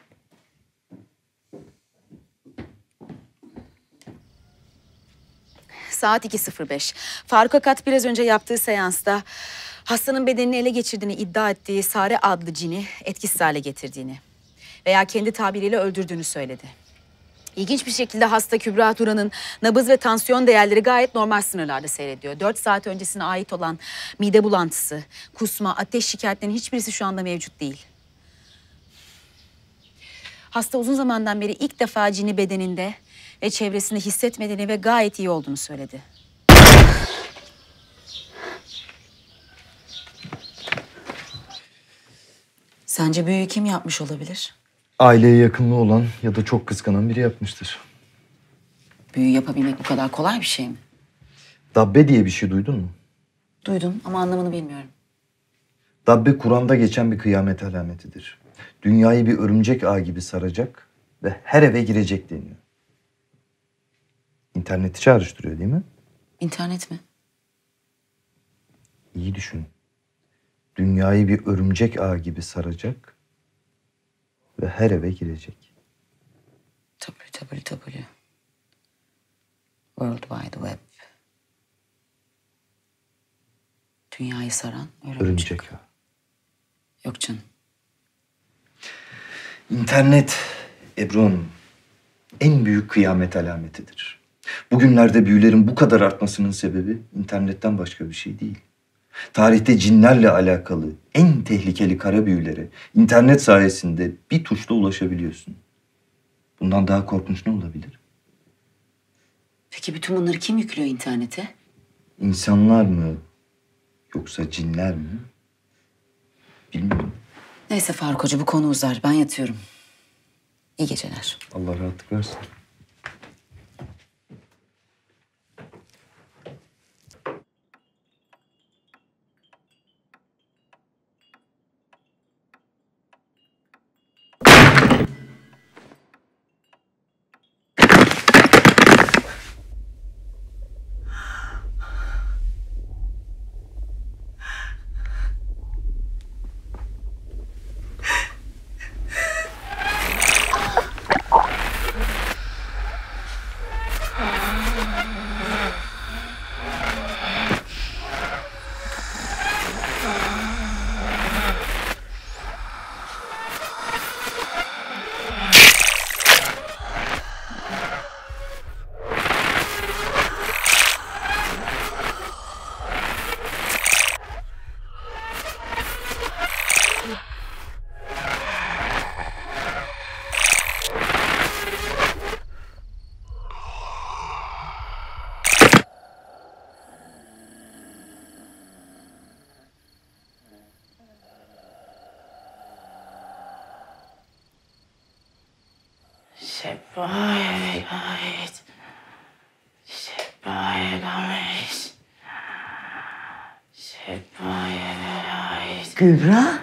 Saat iki sıfır beş. Faruk Akat biraz önce yaptığı seansta hastanın bedenini ele geçirdiğini iddia ettiği Sare adlı cini etkisiz hale getirdiğini veya kendi tabiriyle öldürdüğünü söyledi. İlginç bir şekilde hasta Kübra Turan'ın nabız ve tansiyon değerleri gayet normal sınırlarda seyrediyor. Dört saat öncesine ait olan mide bulantısı, kusma, ateş şikayetlerinin hiçbirisi şu anda mevcut değil. Hasta uzun zamandan beri ilk defa cini bedeninde ve çevresinde hissetmediğini ve gayet iyi olduğunu söyledi. Sence büyüyü kim yapmış olabilir? Aileye yakınlığı olan ya da çok kıskanan biri yapmıştır. Büyü yapabilmek bu kadar kolay bir şey mi? Dabbe diye bir şey duydun mu? Duydum ama anlamını bilmiyorum. Dabbe Kur'an'da geçen bir kıyamet alametidir. Dünyayı bir örümcek ağı gibi saracak ve her eve girecek deniyor. İnterneti çağrıştırıyor değil mi? İnternet mi? İyi düşün. Dünyayı bir örümcek ağı gibi saracak ve her eve girecek. W W W. World Wide Web. Dünyayı saran örümcek. Örümcek ağı. Yok canım. İnternet Ebru Hanım en büyük kıyamet alametidir. Bugünlerde büyülerin bu kadar artmasının sebebi internetten başka bir şey değil. Tarihte cinlerle alakalı en tehlikeli kara büyülere internet sayesinde bir tuşla ulaşabiliyorsun. Bundan daha korkunç ne olabilir? Peki bütün bunları kim yüklüyor internete? İnsanlar mı yoksa cinler mi? Bilmiyorum. Neyse Faruk Hoca bu konu uzar. Ben yatıyorum. İyi geceler. Allah rahatlık versin. Şefayet. Şefayet. Şefayet. Kübra?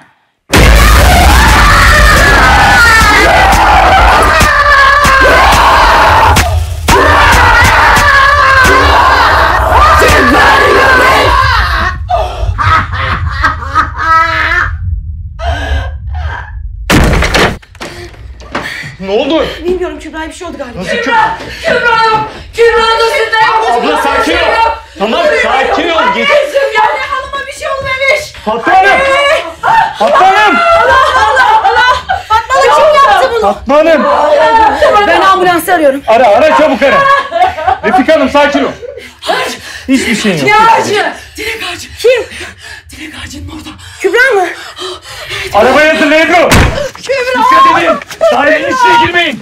Ne oldu? Bilmiyorum Kübra'ya bir şey oldu galiba. Nasıl Kübra! Kübra yok! Kübra nasıl Abla sakin ol. Tamam sakin ol. Git. Eşim yani hanıma bir şey olmamış. Fatma Hanım. Fatma Hanım. Allah Allah Allah! Fatmalı kim yaptı bunu? Fatma Hanım. Ben ambulansı arıyorum. Ara ara çabuk ara. Refika Hanım sakin ol. Hiçbir şey yok. Ne ağacı? Dilek ağacı. Kim? Dilek ağacının orada. Kübra mı? Arabaya hazırla Ebru. Kübra! Dikkat edin. Dairenin içine girmeyin.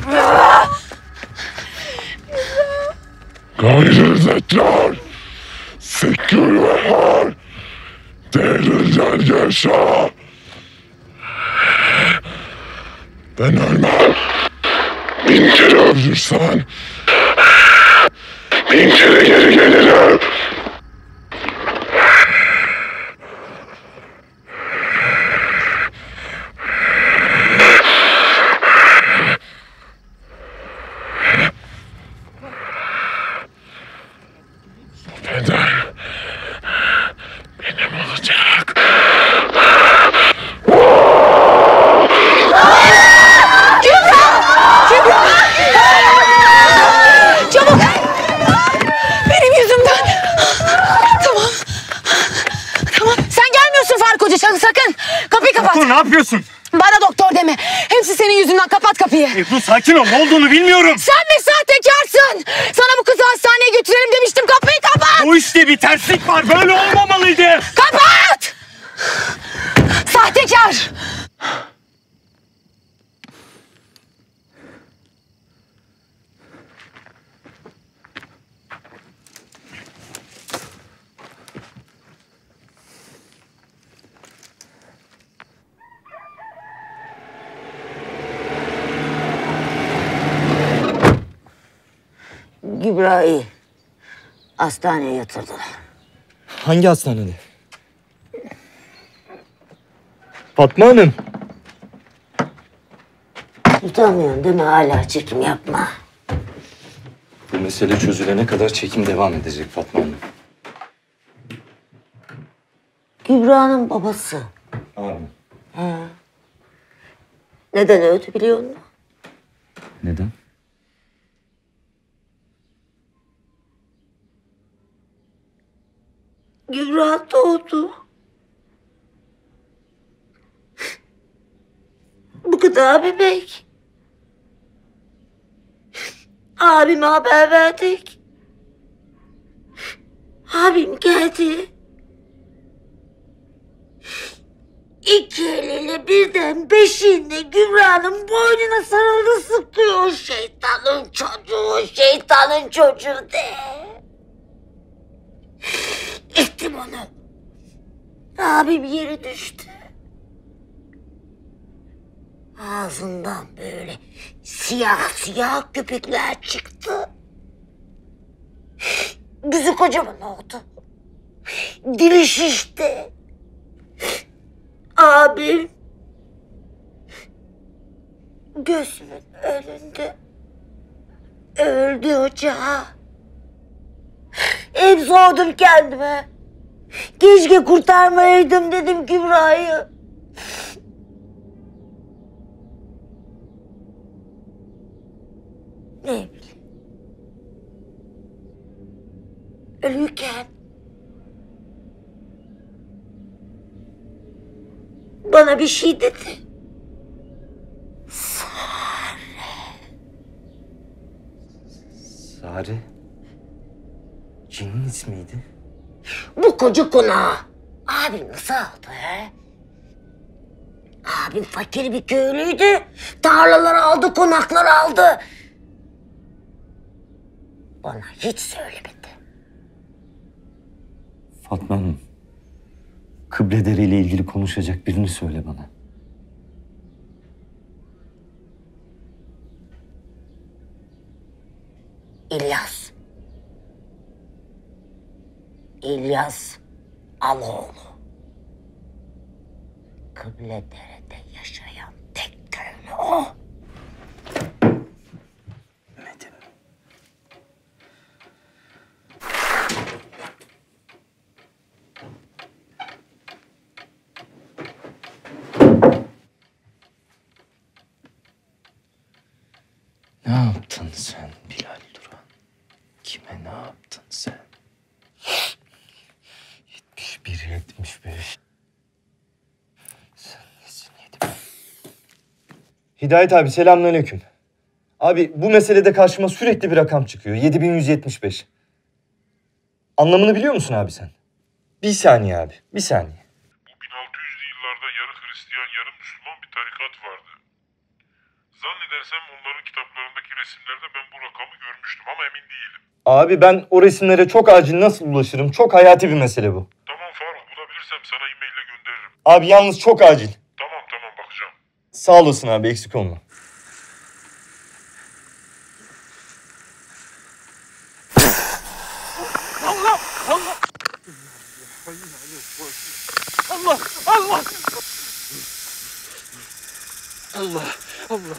Gayrizetler, seküler, delirler yaşa. Ben ölmem. Bin kere öldürsen bin kere geri gelirim. Beden benim olacak. Çabuk! Benim yüzümden. Tamam. Tamam. Sen gelmiyorsun Faruk Hoca sakın. Kapıyı kapat. Doktor ne yapıyorsun? Bana doktor deme. Hepsi senin yüzünden. Kapat kapıyı. Ebru sakin ol. Ne olduğunu bilmiyorum. Sen bir sahtekarsın. Sana bu kızı hastaneye götürelim demiştim. Kapıyı kapat. Bu işte bir terslik var. Böyle olmamalıydı. Kapat! Sahtekar! Gübra'yı hastaneye yatırdılar. Hangi hastanede? Fatma Hanım. Utanmıyorsun değil mi? Hala çekim yapma. Bu mesele çözülene kadar çekim devam edecek Fatma Hanım. Gübra'nın babası. Abi. He. Neden öldü biliyor musun? Neden? Gübra doğdu. Bu kadar bebek. Abime haber verdik. Abim geldi. İki eliyle birden beşiğinde Gübra'nın boynuna sarıldı sıkıyor. Şeytanın çocuğu, şeytanın çocuğu de. İttim onu. Abim yere düştü. Ağzından böyle siyah siyah köpükler çıktı. Gözü kocaman oldu. Dili şişti. Abim gözümün önünde öldü ocağa. Hep sordum kendime. Keşke kurtarmayaydım dedim Kübra'yı. Ne bileyim. Ölürken bana bir şey dedi. Sare. Sare? Cin'in ismiydi. Bu koca konağı abim nasıl aldı he? Abim fakir bir köylüydü. Tarlalar aldı, konaklar aldı. Bana hiç söylemedi. Fatma Hanım, Kıbledere ile ilgili konuşacak birini söyle bana. İlyas. İlyas Aloğlu. Kıbledere'de yaşayan tek köylü o. Ne yaptın sen Bilal Duran? Kime ne yaptın sen? yetmiş bir, yetmiş beş. Sen nesin yedim? Hidayet abi selamünaleyküm. Abi bu meselede karşıma sürekli bir rakam çıkıyor. yedi bin yüz yetmiş beş. Anlamını biliyor musun abi sen? Bir saniye abi, bir saniye. Bu bin altı yüzlü yıllarda yarı Hristiyan, yarı Müslüman bir tarikat vardı. Zannedersem onların kitaplarındaki resimlerde ben bu rakamı görmüştüm ama emin değilim. Abi ben o resimlere çok acil nasıl ulaşırım? Çok hayati bir mesele bu. Tamam Faruk, bulabilirsem sana e-maille gönderirim. Abi yalnız çok acil. Tamam tamam bakacağım. Sağ olasın abi, eksik olma. Allah! Allah! Allah! Allah! Allah! Allah!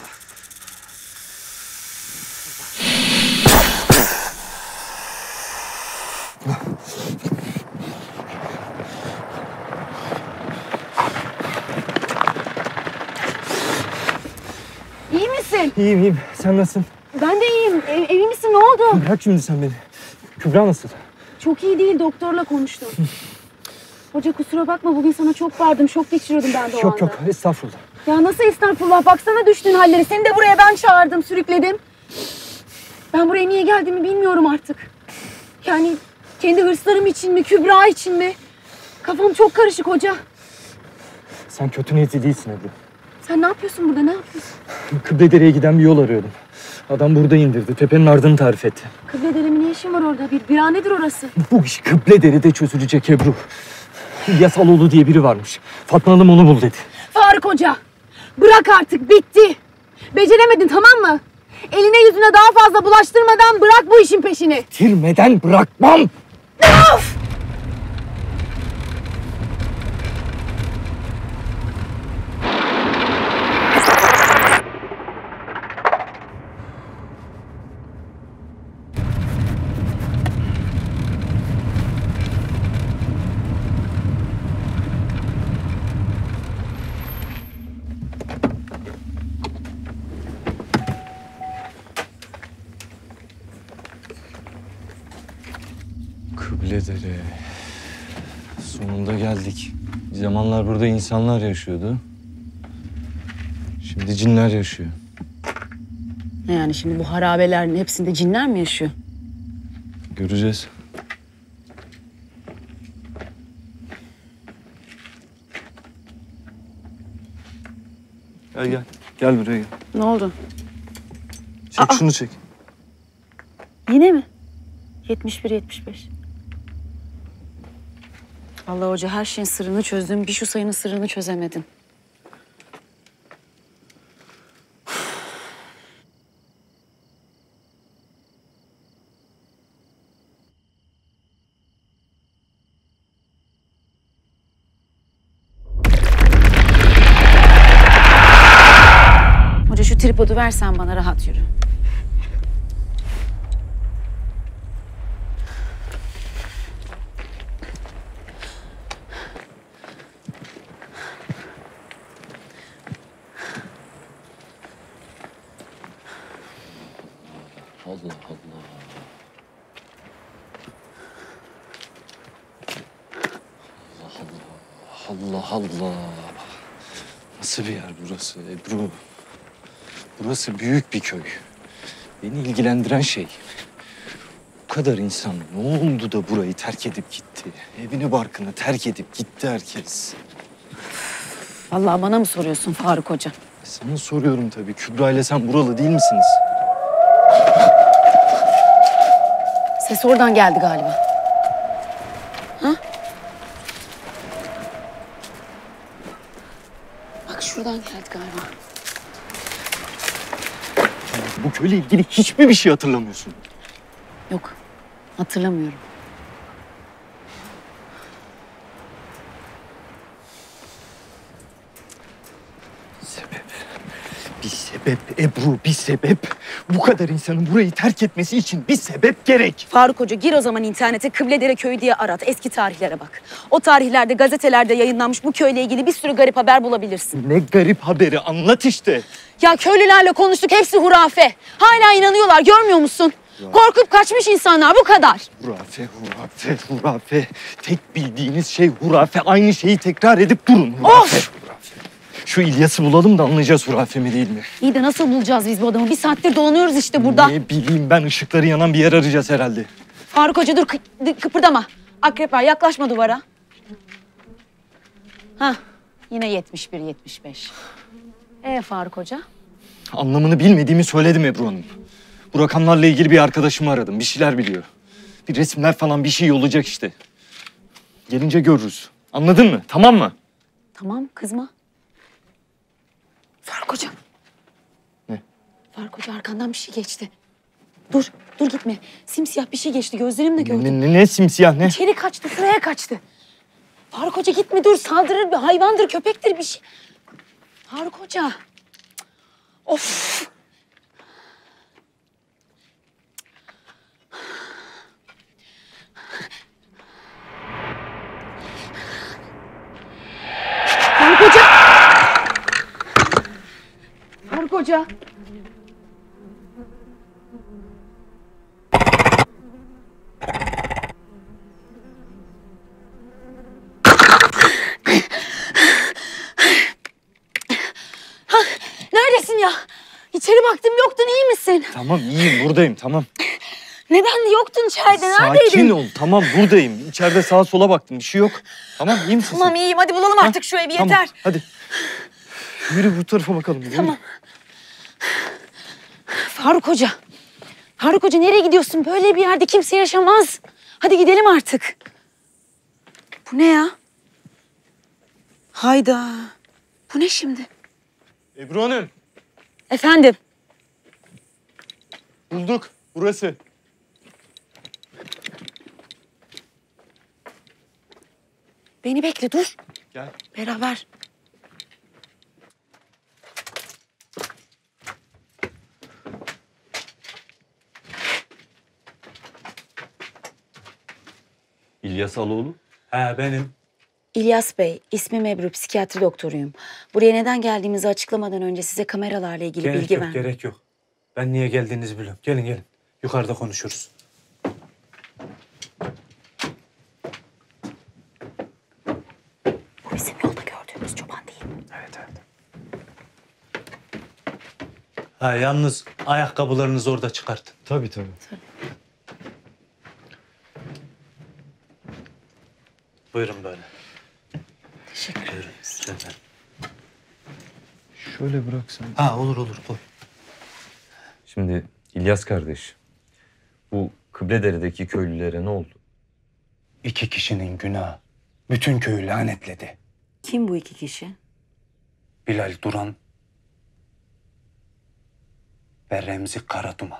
İyi misin? İyiyim iyiyim. Sen nasılsın? Ben de iyiyim. E, iyi misin? Ne oldu? Bırak şimdi sen beni. Kübra nasıl? Çok iyi değil. Doktorla konuştum. Hoca kusura bakma. Bugün sana çok bağırdım. Şok geçiriyordum ben de o Yok anda. yok, estağfurullah. Ya nasıl estağfurullah? Baksana düştüğün halleri. Seni de buraya ben çağırdım, sürükledim. Ben buraya niye geldiğimi bilmiyorum artık. Yani kendi hırslarım için mi, Kübra için mi? Kafam çok karışık hoca. Sen kötü niyetli değilsin Ebru. Sen ne yapıyorsun burada? Ne yapıyorsun? Kıbledere'ye giden bir yol arıyordum. Adam burada indirdi. Tepenin ardını tarif etti. Kıbledere'min ne işin var orada? Bir biranedir orası. Bu iş Kıbledere'de çözülecek Ebru. Yasaloğlu diye biri varmış. Fatma Hanım onu bul dedi. Faruk Hoca, bırak artık, bitti. Beceremedin, tamam mı? Eline yüzüne daha fazla bulaştırmadan bırak bu işin peşini. Bitirmeden bırakmam. Of! Kıbledere. Sonunda geldik. Bir zamanlar burada insanlar yaşıyordu. Şimdi cinler yaşıyor. Ne yani şimdi bu harabelerin hepsinde cinler mi yaşıyor? Göreceğiz. Gel gel. Gel buraya gel. Ne oldu? Çek Aa! şunu çek. Yine mi? yetmiş bir yetmiş beş. Allah hoca her şeyin sırrını çözdüm. Bir şu sayının sırrını çözemedim. Hoca şu tripodu versen bana, rahat yürü. Allah Allah. Allah Allah. Allah Allah. Nasıl bir yer burası Ebru? Burası büyük bir köy. Beni ilgilendiren şey, bu kadar insan ne oldu da burayı terk edip gitti? Evini barkını terk edip gitti herkes. Vallahi bana mı soruyorsun Faruk Hoca? Sana soruyorum tabii. Kübra ile sen buralı değil misiniz? Ses oradan geldi galiba. Ha? Bak şuradan geldi galiba. Bu köyle ilgili hiçbir bir şey hatırlamıyorsun. Yok, hatırlamıyorum. Sebep. Bir sebep Ebru, bir sebep. Bu kadar insanın burayı terk etmesi için bir sebep gerek. Faruk Hoca gir o zaman internete Kıbledere Köyü diye arat. Eski tarihlere bak. O tarihlerde gazetelerde yayınlanmış bu köyle ilgili bir sürü garip haber bulabilirsin. Ne garip haberi, anlat işte. Ya köylülerle konuştuk, hepsi hurafe. Hala inanıyorlar, görmüyor musun? Ya. Korkup kaçmış insanlar, bu kadar. Hurafe, hurafe, hurafe. Tek bildiğiniz şey hurafe. Aynı şeyi tekrar edip durun. Hurafe, Of! hurafe. Şu İlyas'ı bulalım da anlayacağız hurafe mi değil mi? İyi de nasıl bulacağız biz bu adamı? Bir saattir dolanıyoruz işte burada. Ne bileyim ben, ışıkları yanan bir yer arayacağız herhalde. Faruk Hoca dur, kı- kıpırdama. Akrep var, yaklaşma duvara. Hah, yine yetmiş bir yetmiş beş. Ee Faruk Hoca? Anlamını bilmediğimi söyledim Ebru Hanım. Bu rakamlarla ilgili bir arkadaşımı aradım. Bir şeyler biliyor. Bir resimler falan bir şey olacak işte. Gelince görürüz. Anladın mı? Tamam mı? Tamam, kızma. Faruk Hoca. Ne? Faruk Hoca arkandan bir şey geçti. Dur, dur gitme. Simsiyah bir şey geçti. Gözlerimle gördüm. Ne, ne, ne simsiyah ne? İçeri kaçtı, şuraya kaçtı. Faruk Hoca gitme dur. Saldırır bir hayvandır, köpektir bir şey. Faruk Hoca. Of. Faruk Hoca. Faruk Hoca. Ha, neredesin ya? İçeri baktım yoktun, iyi misin? Tamam iyiyim buradayım tamam. Neden yoktun içeride? Neredeydin? Sakin ol tamam buradayım. İçeride sağa sola baktım bir şey yok. Tamam iyi misin Tamam sen? iyiyim, hadi bulalım artık şu evi, Tamam, yeter. hadi. Yürü bu tarafa bakalım. Yürü. Tamam. Faruk Hoca. Faruk Hoca nereye gidiyorsun? Böyle bir yerde kimse yaşamaz. Hadi gidelim artık. Bu ne ya? Hayda. Bu ne şimdi? Ebru Hanım. Efendim? Bulduk. Burası. Beni bekle dur. Gel. Beraber. İlyas Aloğlu. He benim. İlyas Bey, ismim Ebru, psikiyatri doktoruyum. Buraya neden geldiğimizi açıklamadan önce size kameralarla ilgili Gerek bilgi yok, ver. gerek yok. Ben niye geldiğinizi biliyorum. Gelin gelin. Yukarıda konuşuruz. Bu bizim yolda gördüğümüz çoban değil mi? Evet evet. Ha yalnız ayakkabılarınızı orada çıkartın. Tabii tabii. Tabii. Buyurun böyle. Teşekkür ederim. Buyurun. Şöyle bıraksan. Ha olur olur koy. Şimdi İlyas kardeş, bu Kıbledere'deki köylülere ne oldu? İki kişinin günahı bütün köyü lanetledi. Kim bu iki kişi? Bilal Duran ve Remzi Karaduman.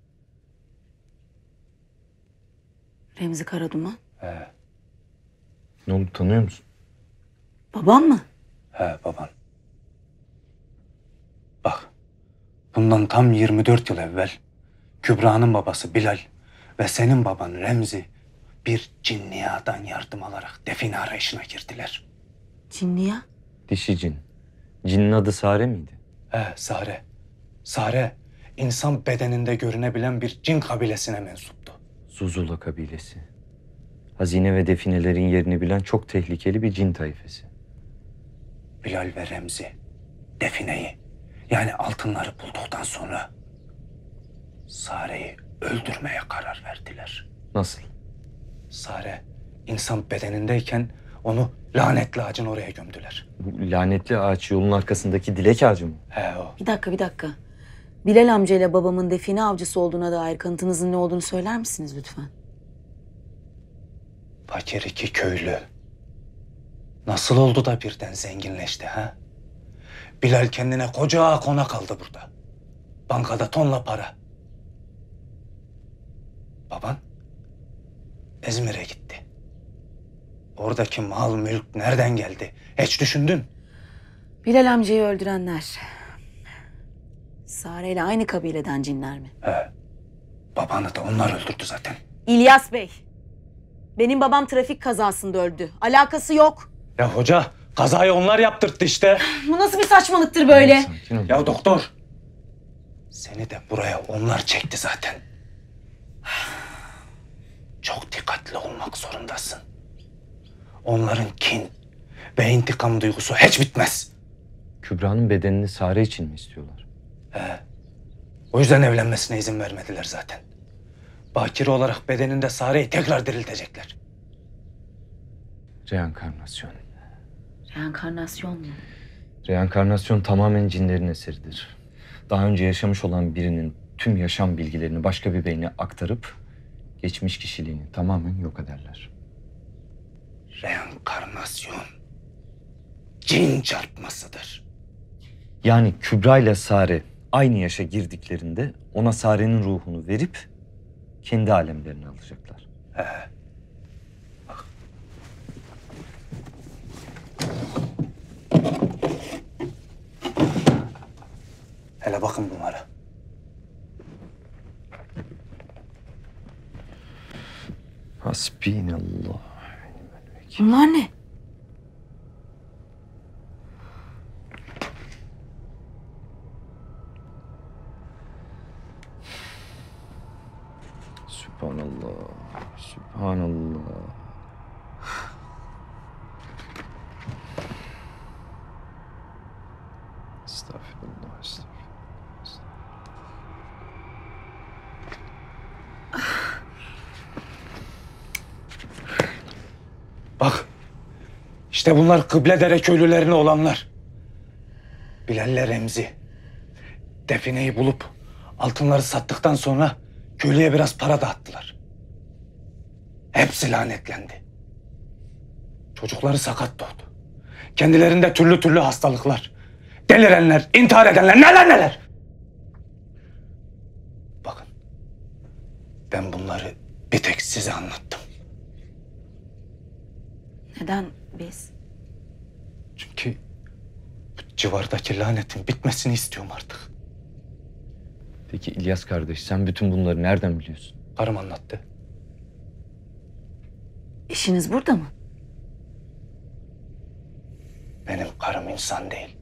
Remzi Karaduman. He, Ne oldu tanıyor musun? Babam mı? he baban. Bak, bundan tam yirmi dört yıl evvel Kübra'nın babası Bilal ve senin baban Remzi bir cinniyadan yardım alarak define arayışına girdiler. Cinniya? Dişi cin. Cinin adı Sare miydi? He, Sare. Sare, insan bedeninde görünebilen bir cin kabilesine mensuptu. Zuzula kabilesi. Hazine ve definelerin yerini bilen çok tehlikeli bir cin tayfesi. Bilal ve Remzi defineyi, yani altınları bulduktan sonra Sare'yi öldürmeye karar verdiler. Nasıl? Sare, insan bedenindeyken onu lanetli ağacın oraya gömdüler. Bu lanetli ağaç yolun arkasındaki dilek ağacı mı? He o. Bir dakika bir dakika. Bilal amcayla babamın define avcısı olduğuna dair kanıtınızın ne olduğunu söyler misiniz lütfen? Fakir iki köylü. Nasıl oldu da birden zenginleşti ha? Bilal kendine koca konak aldı burada. Bankada tonla para. Baban İzmir'e gitti. Oradaki mal mülk nereden geldi? Hiç düşündün? Bilal amcayı öldürenler Sare ile aynı kabileden cinler mi? He. Babanı da onlar öldürdü zaten. İlyas Bey, benim babam trafik kazasında öldü. Alakası yok. Ya hoca, kazayı onlar yaptırttı işte. Bu nasıl bir saçmalıktır böyle? Ya doktor. Seni de buraya onlar çekti zaten. Çok dikkatli olmak zorundasın. Onların kin ve intikam duygusu hiç bitmez. Kübra'nın bedenini Sare için mi istiyorlar? He. O yüzden evlenmesine izin vermediler zaten. Bakire olarak bedeninde Sare'yi tekrar diriltecekler. Reenkarnasyon. Reenkarnasyon mu? Reenkarnasyon tamamen cinlerin eseridir. Daha önce yaşamış olan birinin tüm yaşam bilgilerini başka bir beyne aktarıp geçmiş kişiliğini tamamen yok ederler. Reenkarnasyon cin çarpmasıdır. Yani Kübra ile Sare aynı yaşa girdiklerinde ona Sare'nin ruhunu verip kendi alemlerine alacaklar. He. Hele bakın bunlara. Hasbinallah. Bunlar ne? Sübhanallah. Sübhanallah. Estağfirullah. Estağfirullah. Bak. İşte bunlar Kıbledere köylülerine olanlar. Bilal'le Remzi. Defineyi bulup altınları sattıktan sonra köylüye biraz para dağıttılar. Hepsi lanetlendi. Çocukları sakat doğdu. Kendilerinde türlü türlü hastalıklar. Delirenler, intihar edenler, neler neler. Bakın, ben bunları bir tek size anlattım. Neden biz? Çünkü bu civardaki lanetin bitmesini istiyorum artık. Peki İlyas kardeş, sen bütün bunları nereden biliyorsun? Karım anlattı. İşiniz burada mı? Benim karım insan değil.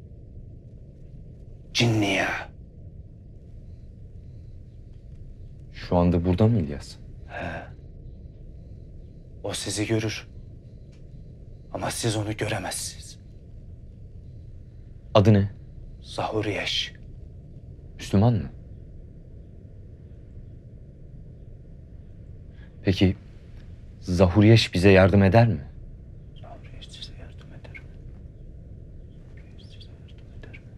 Cinni ya. Şu anda burada mı İlyas? He. O sizi görür. Ama siz onu göremezsiniz. Adı ne? Zahuriyeş. Müslüman mı? Peki Zahuriyeş bize yardım eder mi? Zahuriyeş size yardım eder mi? Zahuriyeş size yardım eder mi?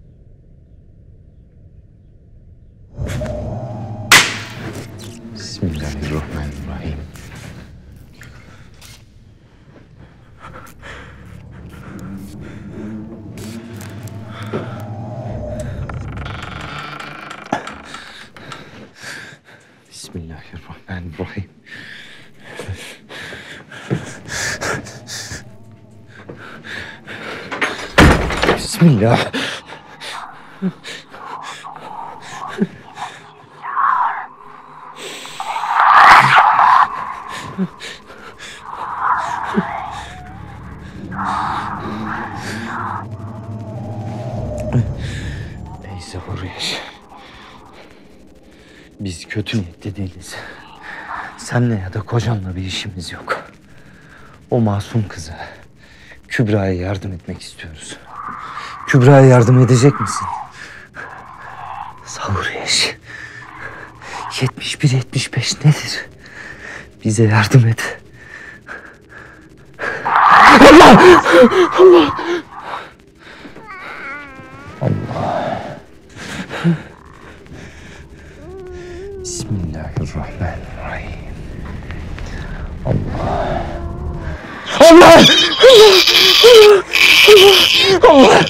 Bismillahirrahmanirrahim. Bismillahirrahmanirrahim. Bismillah. Ey Zahuriyeş. Biz kötü niyetli değiliz. Senle ya da kocanla bir işimiz yok. O masum kıza, Kübra'ya yardım etmek istiyoruz. Kübra'ya yardım edecek misin? Zahuriyeş. yetmiş bir yetmiş beş nedir? Bize yardım et. Allah! Allah! Allah. Bismillahirrahmanirrahim. Allah. Allah! Allah! Allah!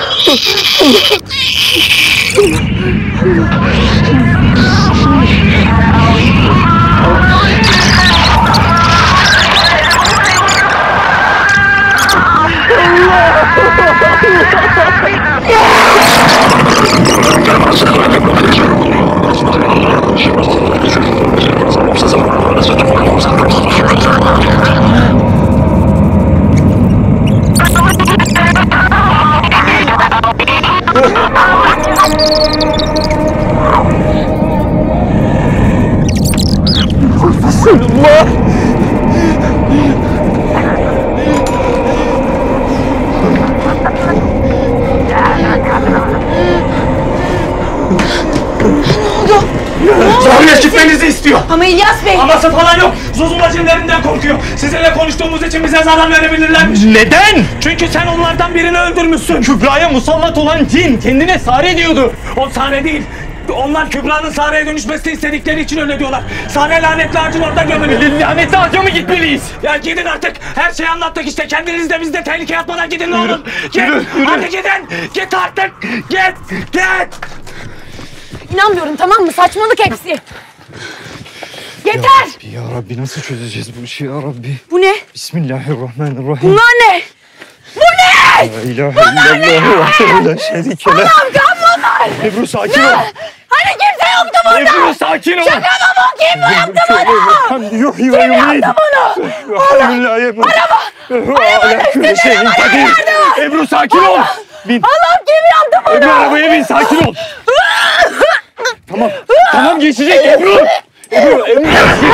Zahuriyeş gitmenizi istiyor. Ama İlyas Bey... Aması falan yok. Zuzula cinlerinden korkuyor. Sizinle konuştuğumuz için bize zarar verebilirlermiş. Neden? Çünkü sen onlardan birini öldürmüşsün. Kübra'ya musallat olan cin kendine Sare diyordu. O Sare değil. Onlar Kübra'nın Sare'ye dönüşmesini istedikleri için öyle diyorlar. Sare lanetli ağacın orada gömülü. Lanetli ağaca mı gitmeliyiz? Ya gidin artık. Her şeyi anlattık işte. Kendiniz de biz de tehlikeye atmadan gidin ne olur. Git. Yürü, yürü. Hadi gidin. Git artık. Git. Git. İnanmıyorum tamam mı? Saçmalık hepsi. Yeter. Ya Rabbi, ya Rabbi nasıl çözeceğiz bu işi ya Rabbi? Bu ne? Bismillahirrahmanirrahim. Bunlar ne? Bu ne? La ilahe illallah la şerike leh. Allah'ım kan bunlar. Ebru sakin ol. Hani kimse yoktu burada. Ebru sakin ol. Şaka mı bu? Kim bu yaptı bunu? Yok Kim yaptı bunu? Bismillahirrahmanirrahim. Araba. Arabanın üstüne bana yardım. Ebru sakin ol. Bin. Allah'ım kim yaptı bunu? Ebru arabaya bin, sakin ol. Tamam. Tamam geçecek Ebru. Ebru, Ebru.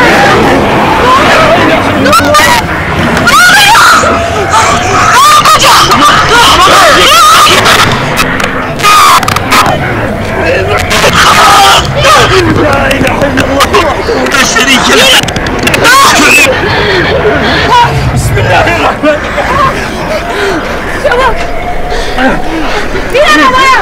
La ilahe illallah. La şerike leh. Bismillahirrahmanirrahim. Çabuk. Bir arabaya.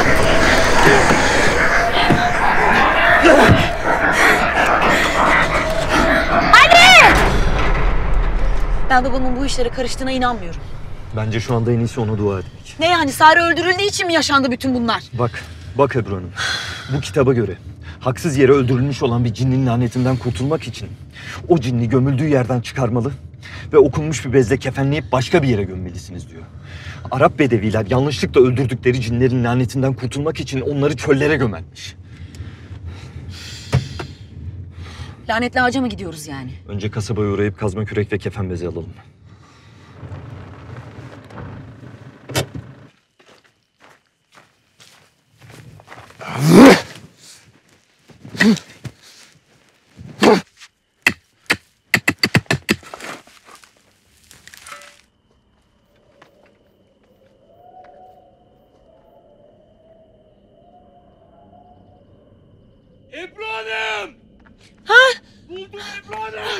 Hadi. Ben babamın bu işlere karıştığına inanmıyorum. Bence şu anda en iyisi ona dua etmek. Ne yani Sare öldürüldüğü için mi yaşandı bütün bunlar? Bak, bak Ebru Hanım. Bu kitaba göre haksız yere öldürülmüş olan bir cinnin lanetinden kurtulmak için o cinni gömüldüğü yerden çıkarmalı ve okunmuş bir bezle kefenleyip başka bir yere gömmelisiniz diyor. Arap bedeviler yanlışlıkla öldürdükleri cinlerin lanetinden kurtulmak için onları çöllere gömermiş. Lanetli ağaca mı gidiyoruz yani? Önce kasabaya uğrayıp kazma kürek ve kefen bezi alalım. Ebru Hanım! Ha? Buldum Ebru Hanım!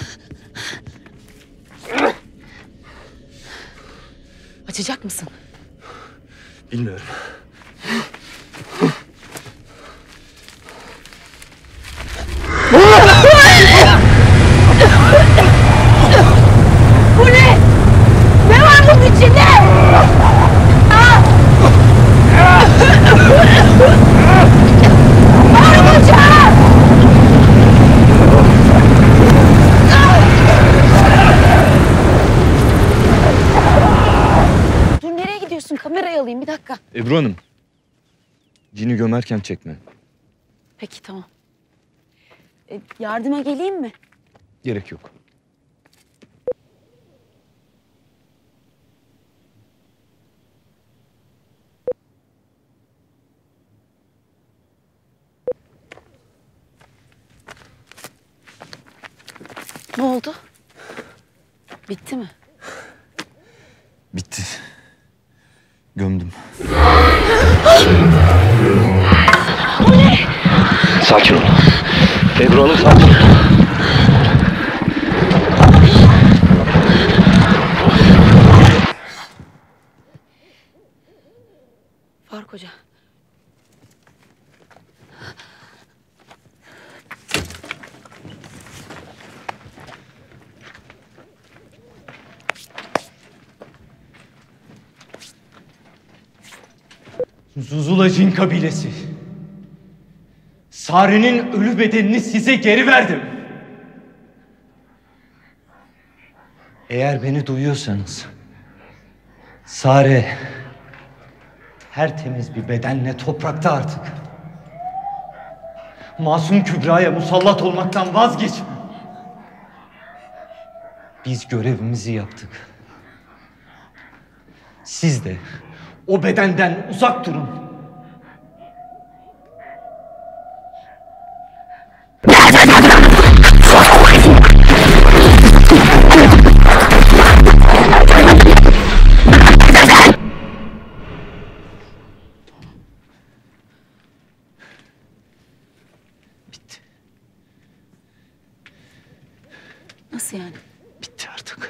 Açacak mısın? Bilmiyorum. Bu ne? Ne var bunun içinde? Bağırmayacağım! Dur nereye gidiyorsun? Kamerayı alayım bir dakika. Ebru Hanım, cini gömerken çekme. Peki tamam. E, yardıma geleyim mi? Gerek yok. Ne oldu? Bitti mi? Bitti. Gömdüm. Sakin ol. Ebru Hanım sakin ol. Faruk Hoca. Zuzula Cin kabilesi. Sare'nin ölü bedenini size geri verdim. Eğer beni duyuyorsanız, Sare tertemiz bir bedenle toprakta artık. Masum Kübra'ya musallat olmaktan vazgeçin. Biz görevimizi yaptık. Siz de o bedenden uzak durun. Nasıl yani? Bitti artık.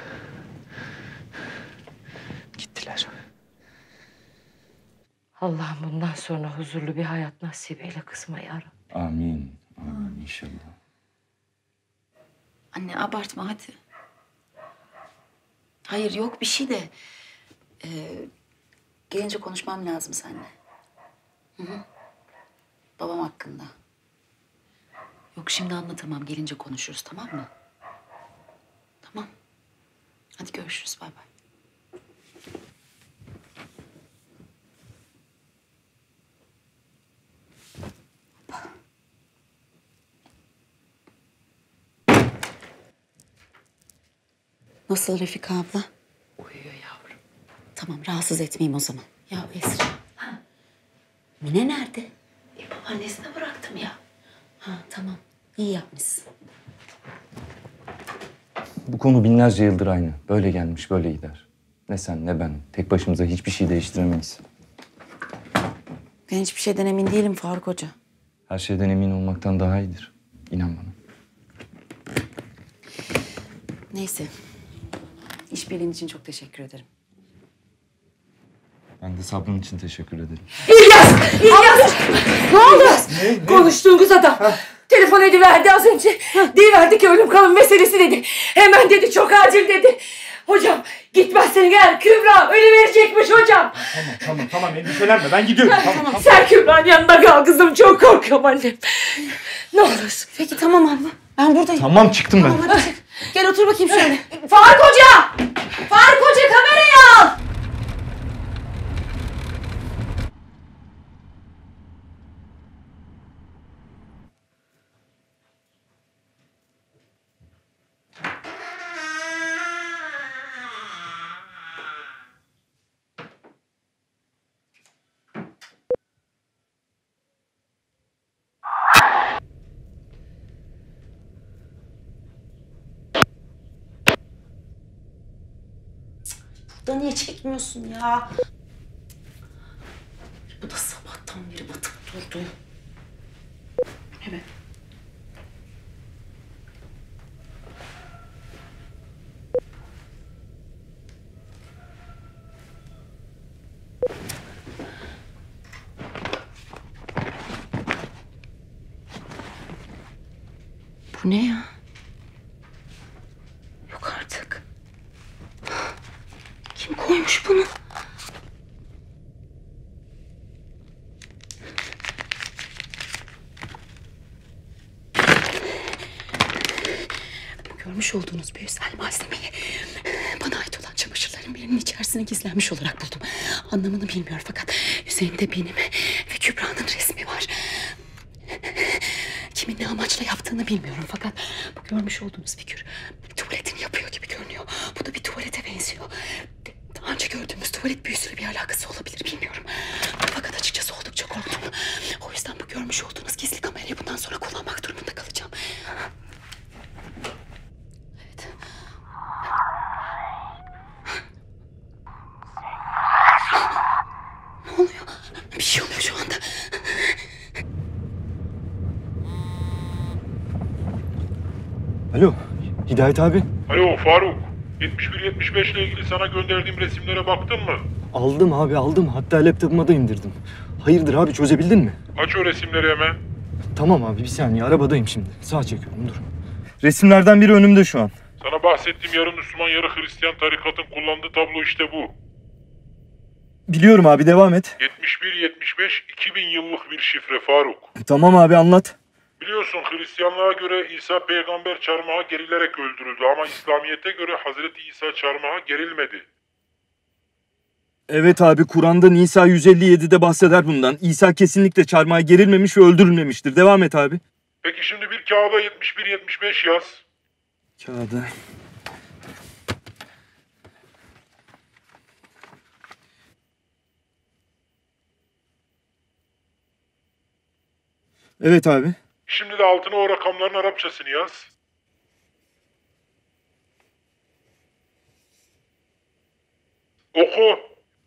Gittiler. Allah'ım bundan sonra huzurlu bir hayat nasip eyle kızıma ya Rabbi. Amin. Amin inşallah. Anne abartma hadi. Hayır yok bir şey de. Ee, gelince konuşmam lazım seninle. Hı hı. Babam hakkında. Yok şimdi anlatamam. Gelince konuşuruz tamam mı? Tamam. Hadi görüşürüz. Bay bay. Nasıl Refika abla? Uyuyor yavrum. Tamam rahatsız etmeyeyim o zaman. Ya Esra. Ha. Mine nerede? E babaannesine bıraktım ya. Ha tamam. İyi yapmışsın. Bu konu binlerce yıldır aynı. Böyle gelmiş, böyle gider. Ne sen ne ben. Tek başımıza hiçbir şey değiştiremeyiz. Ben hiçbir şeyden emin değilim Faruk Hoca. Her şeyden emin olmaktan daha iyidir. İnan bana. Neyse. İşbirliğin için çok teşekkür ederim. Ben de sabrın için teşekkür ederim. İlyas! İlyas! Ne oldu? Ne, ne? Konuştuğumuz adam. Ha. Telefon ediverdi az önce. Deyiverdi ki ölüm kalım meselesi dedi. Hemen dedi çok acil dedi. Hocam gitmezsen gel Kübra ölüverecekmiş hocam. Tamam tamam tamam endişelenme ben gidiyorum. Ha, tamam, tamam. Sen Kübra'nın yanında kal kızım çok korkuyorum annem. Ne olursun. Peki tamam abla. Ben buradayım. Tamam çıktım ben. Tamam hadi çık. Gel otur bakayım şöyle. Faruk Hoca! Faruk Hoca kamerayı al! Burada niye çekmiyorsun ya? Bu da sabahtan beri batıp durdu. Evet. Bu ne ya? Yok artık. Kim koymuş bunu? Bu görmüş olduğunuz büyüsel malzemeyi bana ait olan çamaşırların birinin içerisine gizlenmiş olarak buldum. Anlamını bilmiyor fakat üzerinde benim ve Kübra'nın resmi var. Kimin ne amaçla yaptığını bilmiyorum fakat bu görmüş olduğunuz figür tuvaletini yapıyor gibi görünüyor. Bu da bir tuvalete benziyor. Daha önce gördüğümüz tuvalet büyüsüyle bir alakası olabilir bilmiyorum. Fakat açıkçası oldukça korktum. O yüzden bu görmüş olduğunuz gizli kamerayı bundan sonra kullanmak durumunda kalacağım. Evet. Ne oluyor? Bir şey oluyor şu anda. Alo Hidayet abi. Alo Faruk. yetmiş bir yetmiş beş ile ilgili sana gönderdiğim resimlere baktın mı? Aldım abi aldım. Hatta laptopuma da indirdim. Hayırdır abi çözebildin mi? Aç o resimleri hemen. Tamam abi bir saniye arabadayım şimdi. Sağa çekiyorum dur. Resimlerden biri önümde şu an. Sana bahsettiğim yarı Müslüman yarı Hristiyan tarikatın kullandığı tablo işte bu. Biliyorum abi devam et. yetmiş bir yetmiş beş iki bin yıllık bir şifre Faruk. Tamam abi anlat. Biliyorsun Hristiyanlığa göre İsa peygamber çarmıha gerilerek öldürüldü ama İslamiyet'e göre Hazreti İsa çarmıha gerilmedi. Evet abi Kur'an'da Nisa yüz elli yedi'de bahseder bundan. İsa kesinlikle çarmıha gerilmemiş ve öldürülmemiştir. Devam et abi. Peki şimdi bir kağıda yetmiş bir yetmiş beş yaz. Kağıda. Evet abi. Şimdi de altına o rakamların Arapçasını yaz. Oku.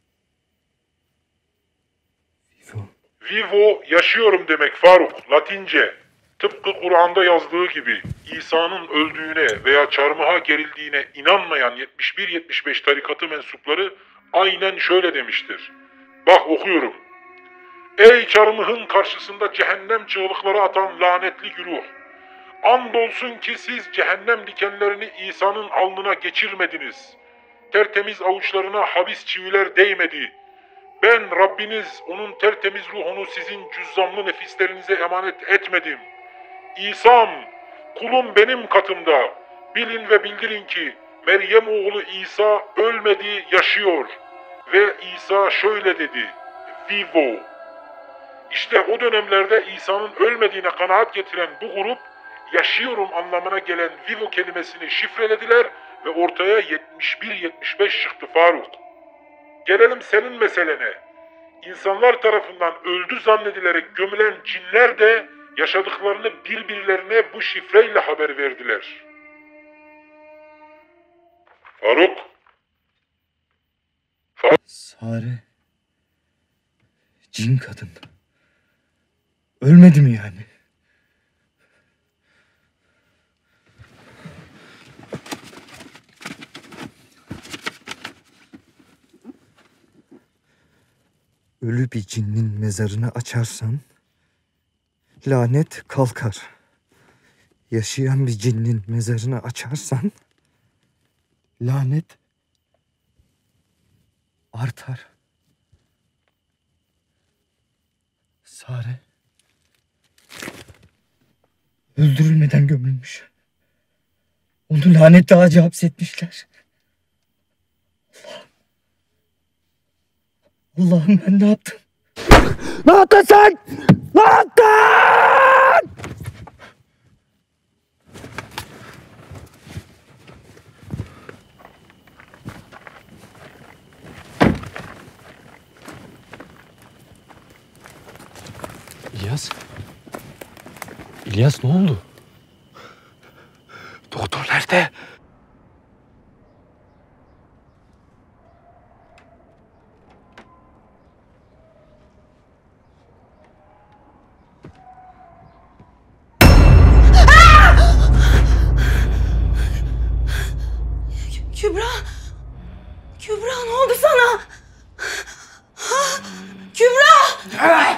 Vivo. Vivo yaşıyorum demek Faruk. Latince. Tıpkı Kur'an'da yazdığı gibi İsa'nın öldüğüne veya çarmıha gerildiğine inanmayan yetmiş bir yetmiş beş tarikatı mensupları aynen şöyle demiştir. Bak okuyorum. Ey çarmıhın karşısında cehennem çığlıkları atan lanetli güruh! Andolsun ki siz cehennem dikenlerini İsa'nın alnına geçirmediniz. Tertemiz avuçlarına habis çiviler değmedi. Ben Rabbiniz onun tertemiz ruhunu sizin cüzzamlı nefislerinize emanet etmedim. İsa'm, kulum benim katımda. Bilin ve bildirin ki Meryem oğlu İsa ölmedi, yaşıyor. Ve İsa şöyle dedi, Vivo. İşte o dönemlerde İsa'nın ölmediğine kanaat getiren bu grup, yaşıyorum anlamına gelen Vivo kelimesini şifrelediler ve ortaya yetmiş bir yetmiş beş çıktı Faruk. Gelelim senin meselene. İnsanlar tarafından öldü zannedilerek gömülen cinler de yaşadıklarını birbirlerine bu şifreyle haber verdiler. Faruk. Faruk. Sare. Cin kadın. Ölmedi mi yani? Ölü bir cinnin mezarını açarsan lanet kalkar. Yaşayan bir cinnin mezarını açarsan lanet artar. Sare öldürülmeden gömülmüş. Onu lanetli ağaca hapsetmişler. Allah'ım. Allah'ım ben ne yaptım? Ne yaptın sen? Ne yaptın? İlyas. İlyas ne oldu? Doktor nerede? Kübra! Kübra ne oldu sana? Ha? Kübra!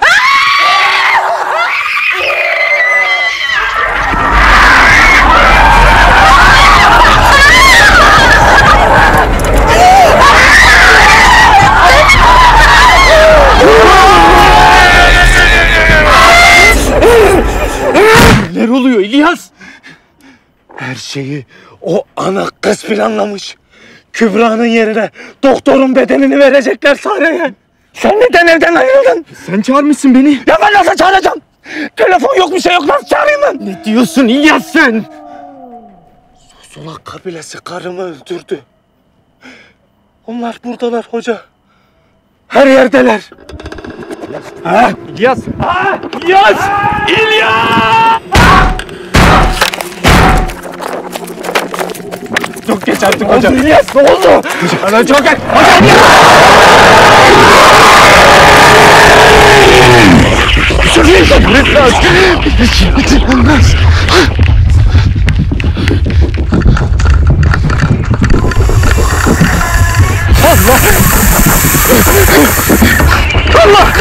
Neler oluyor İlyas? Her şeyi o ana kız planlamış. Kübra'nın yerine doktorun bedenini verecekler Sare'ye. Sen neden evden ayrıldın? Sen çağırmışsın beni. Ya ben nasıl çağıracağım? Telefon yok, bir şey yok, nasıl çağırayım ben? Ne diyorsun İlyas sen? Sulak kabilesi karımı öldürdü. Onlar buradalar hoca. Her yerdeler. Ha? İlyas! Ha? İlyas! İlyas! Çok geç artık hocam. İlyas ne oldu? Hocam çok geç. Olmaz. Allah!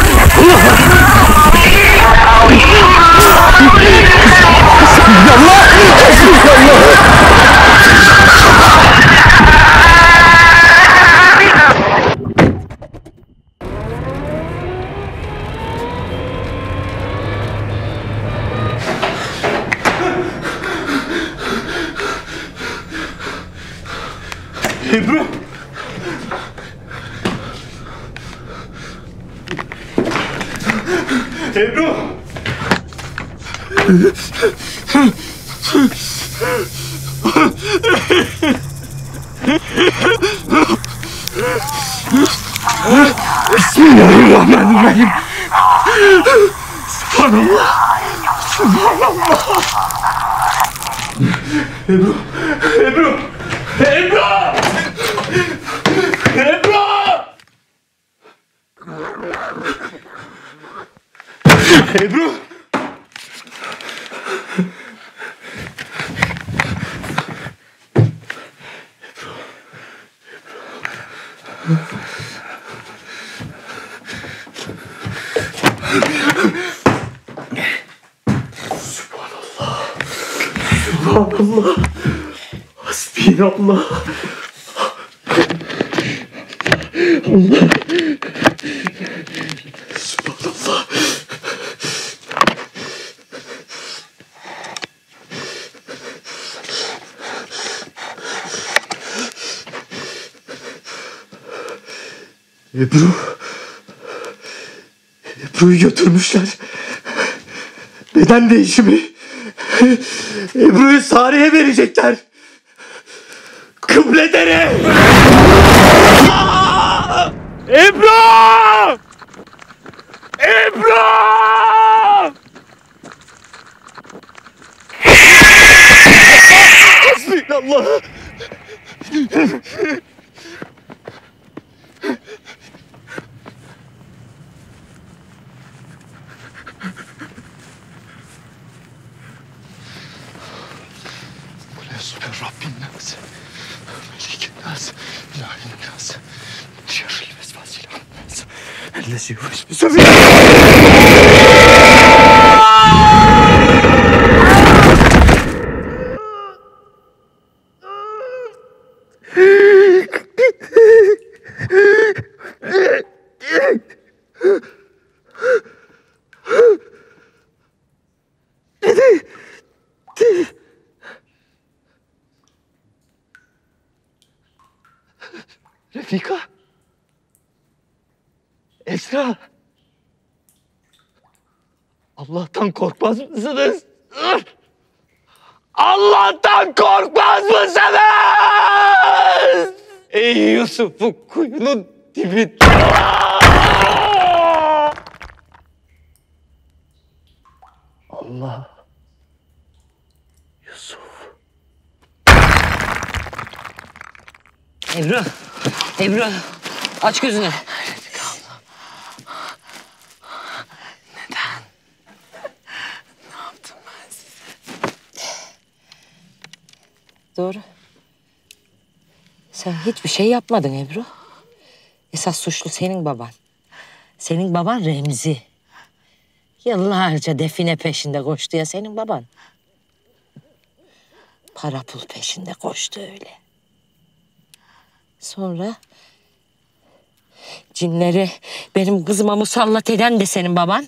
Ebru! Ebru! Bismillahirrahmanirrahim. Subhanallah. Subhanallah. Ebru! Ebru! Ebru! Ebru! Ebru! Subhanallah. Subhanallah. Hasbinallah. Allah. Subhanallah. Ebru. Ebru'yu götürmüşler. Beden değişimi. Ebru'yu Sare'ye verecekler. Kıbledere. Ebru! Ebru! Hasbinallah. Süper Rabbin nas, Melikin nas, İlahin nas, şerril vesvasil nas, ellezi vesvese fi. Refika. Esra. Allah'tan korkmaz mısınız? Allah'tan korkmaz mısınız? Ey Yusuf'u kuyunun dibinde. Allah. Yusuf. Ebru, Ebru aç gözünü. Neden? Ne yaptım ben size? Doğru. Sen hiçbir şey yapmadın Ebru. Esas suçlu senin baban. Senin baban Remzi. Yıllarca define peşinde koştu ya senin baban. Para pul peşinde koştu öyle. Sonra cinleri benim kızıma musallat eden de senin baban.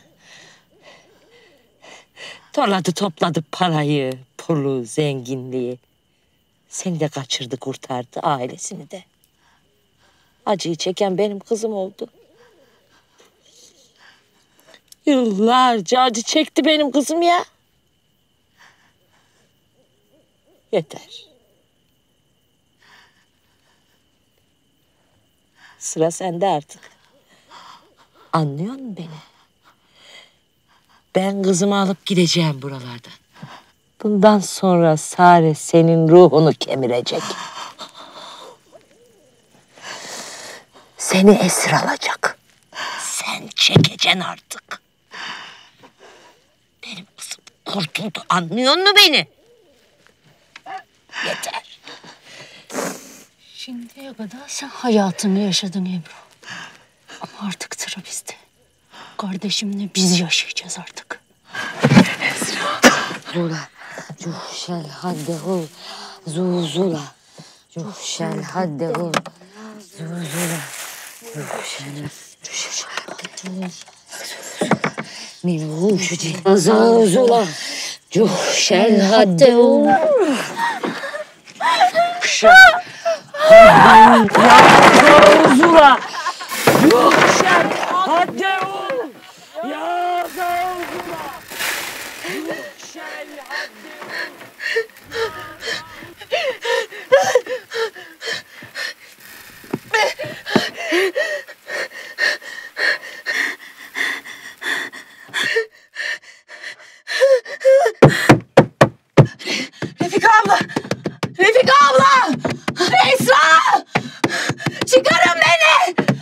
Topladı topladı parayı, pulu, zenginliği. Seni de kaçırdı, kurtardı, ailesini de. Acıyı çeken benim kızım oldu. Yıllarca acı çekti benim kızım ya. Yeter. Sıra sende artık. Anlıyor musun beni? Ben kızımı alıp gideceğim buralardan. Bundan sonra Sare senin ruhunu kemirecek. Seni esir alacak. Sen çekeceksin artık. Benim kızım kurtuldu. Anlıyor musun beni? Yeter. Şimdiye kadar sen hayatını yaşadın Ebru. Ama artık sıra bizde. Kardeşimle biz yaşayacağız artık. Zula, cuhşel haddehul, zuzula, cuhşel haddehul, zuzula, cuhşel, cuhşel haddehul, min huşuci, zuzula, cuhşel haddehul, cuhşel haddehul, zuzula, cuhşel haddehul, ya zuzula. Refika abla! Refika abla! Esra! Çıkarın beni!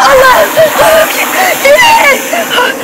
Allah! Deniz!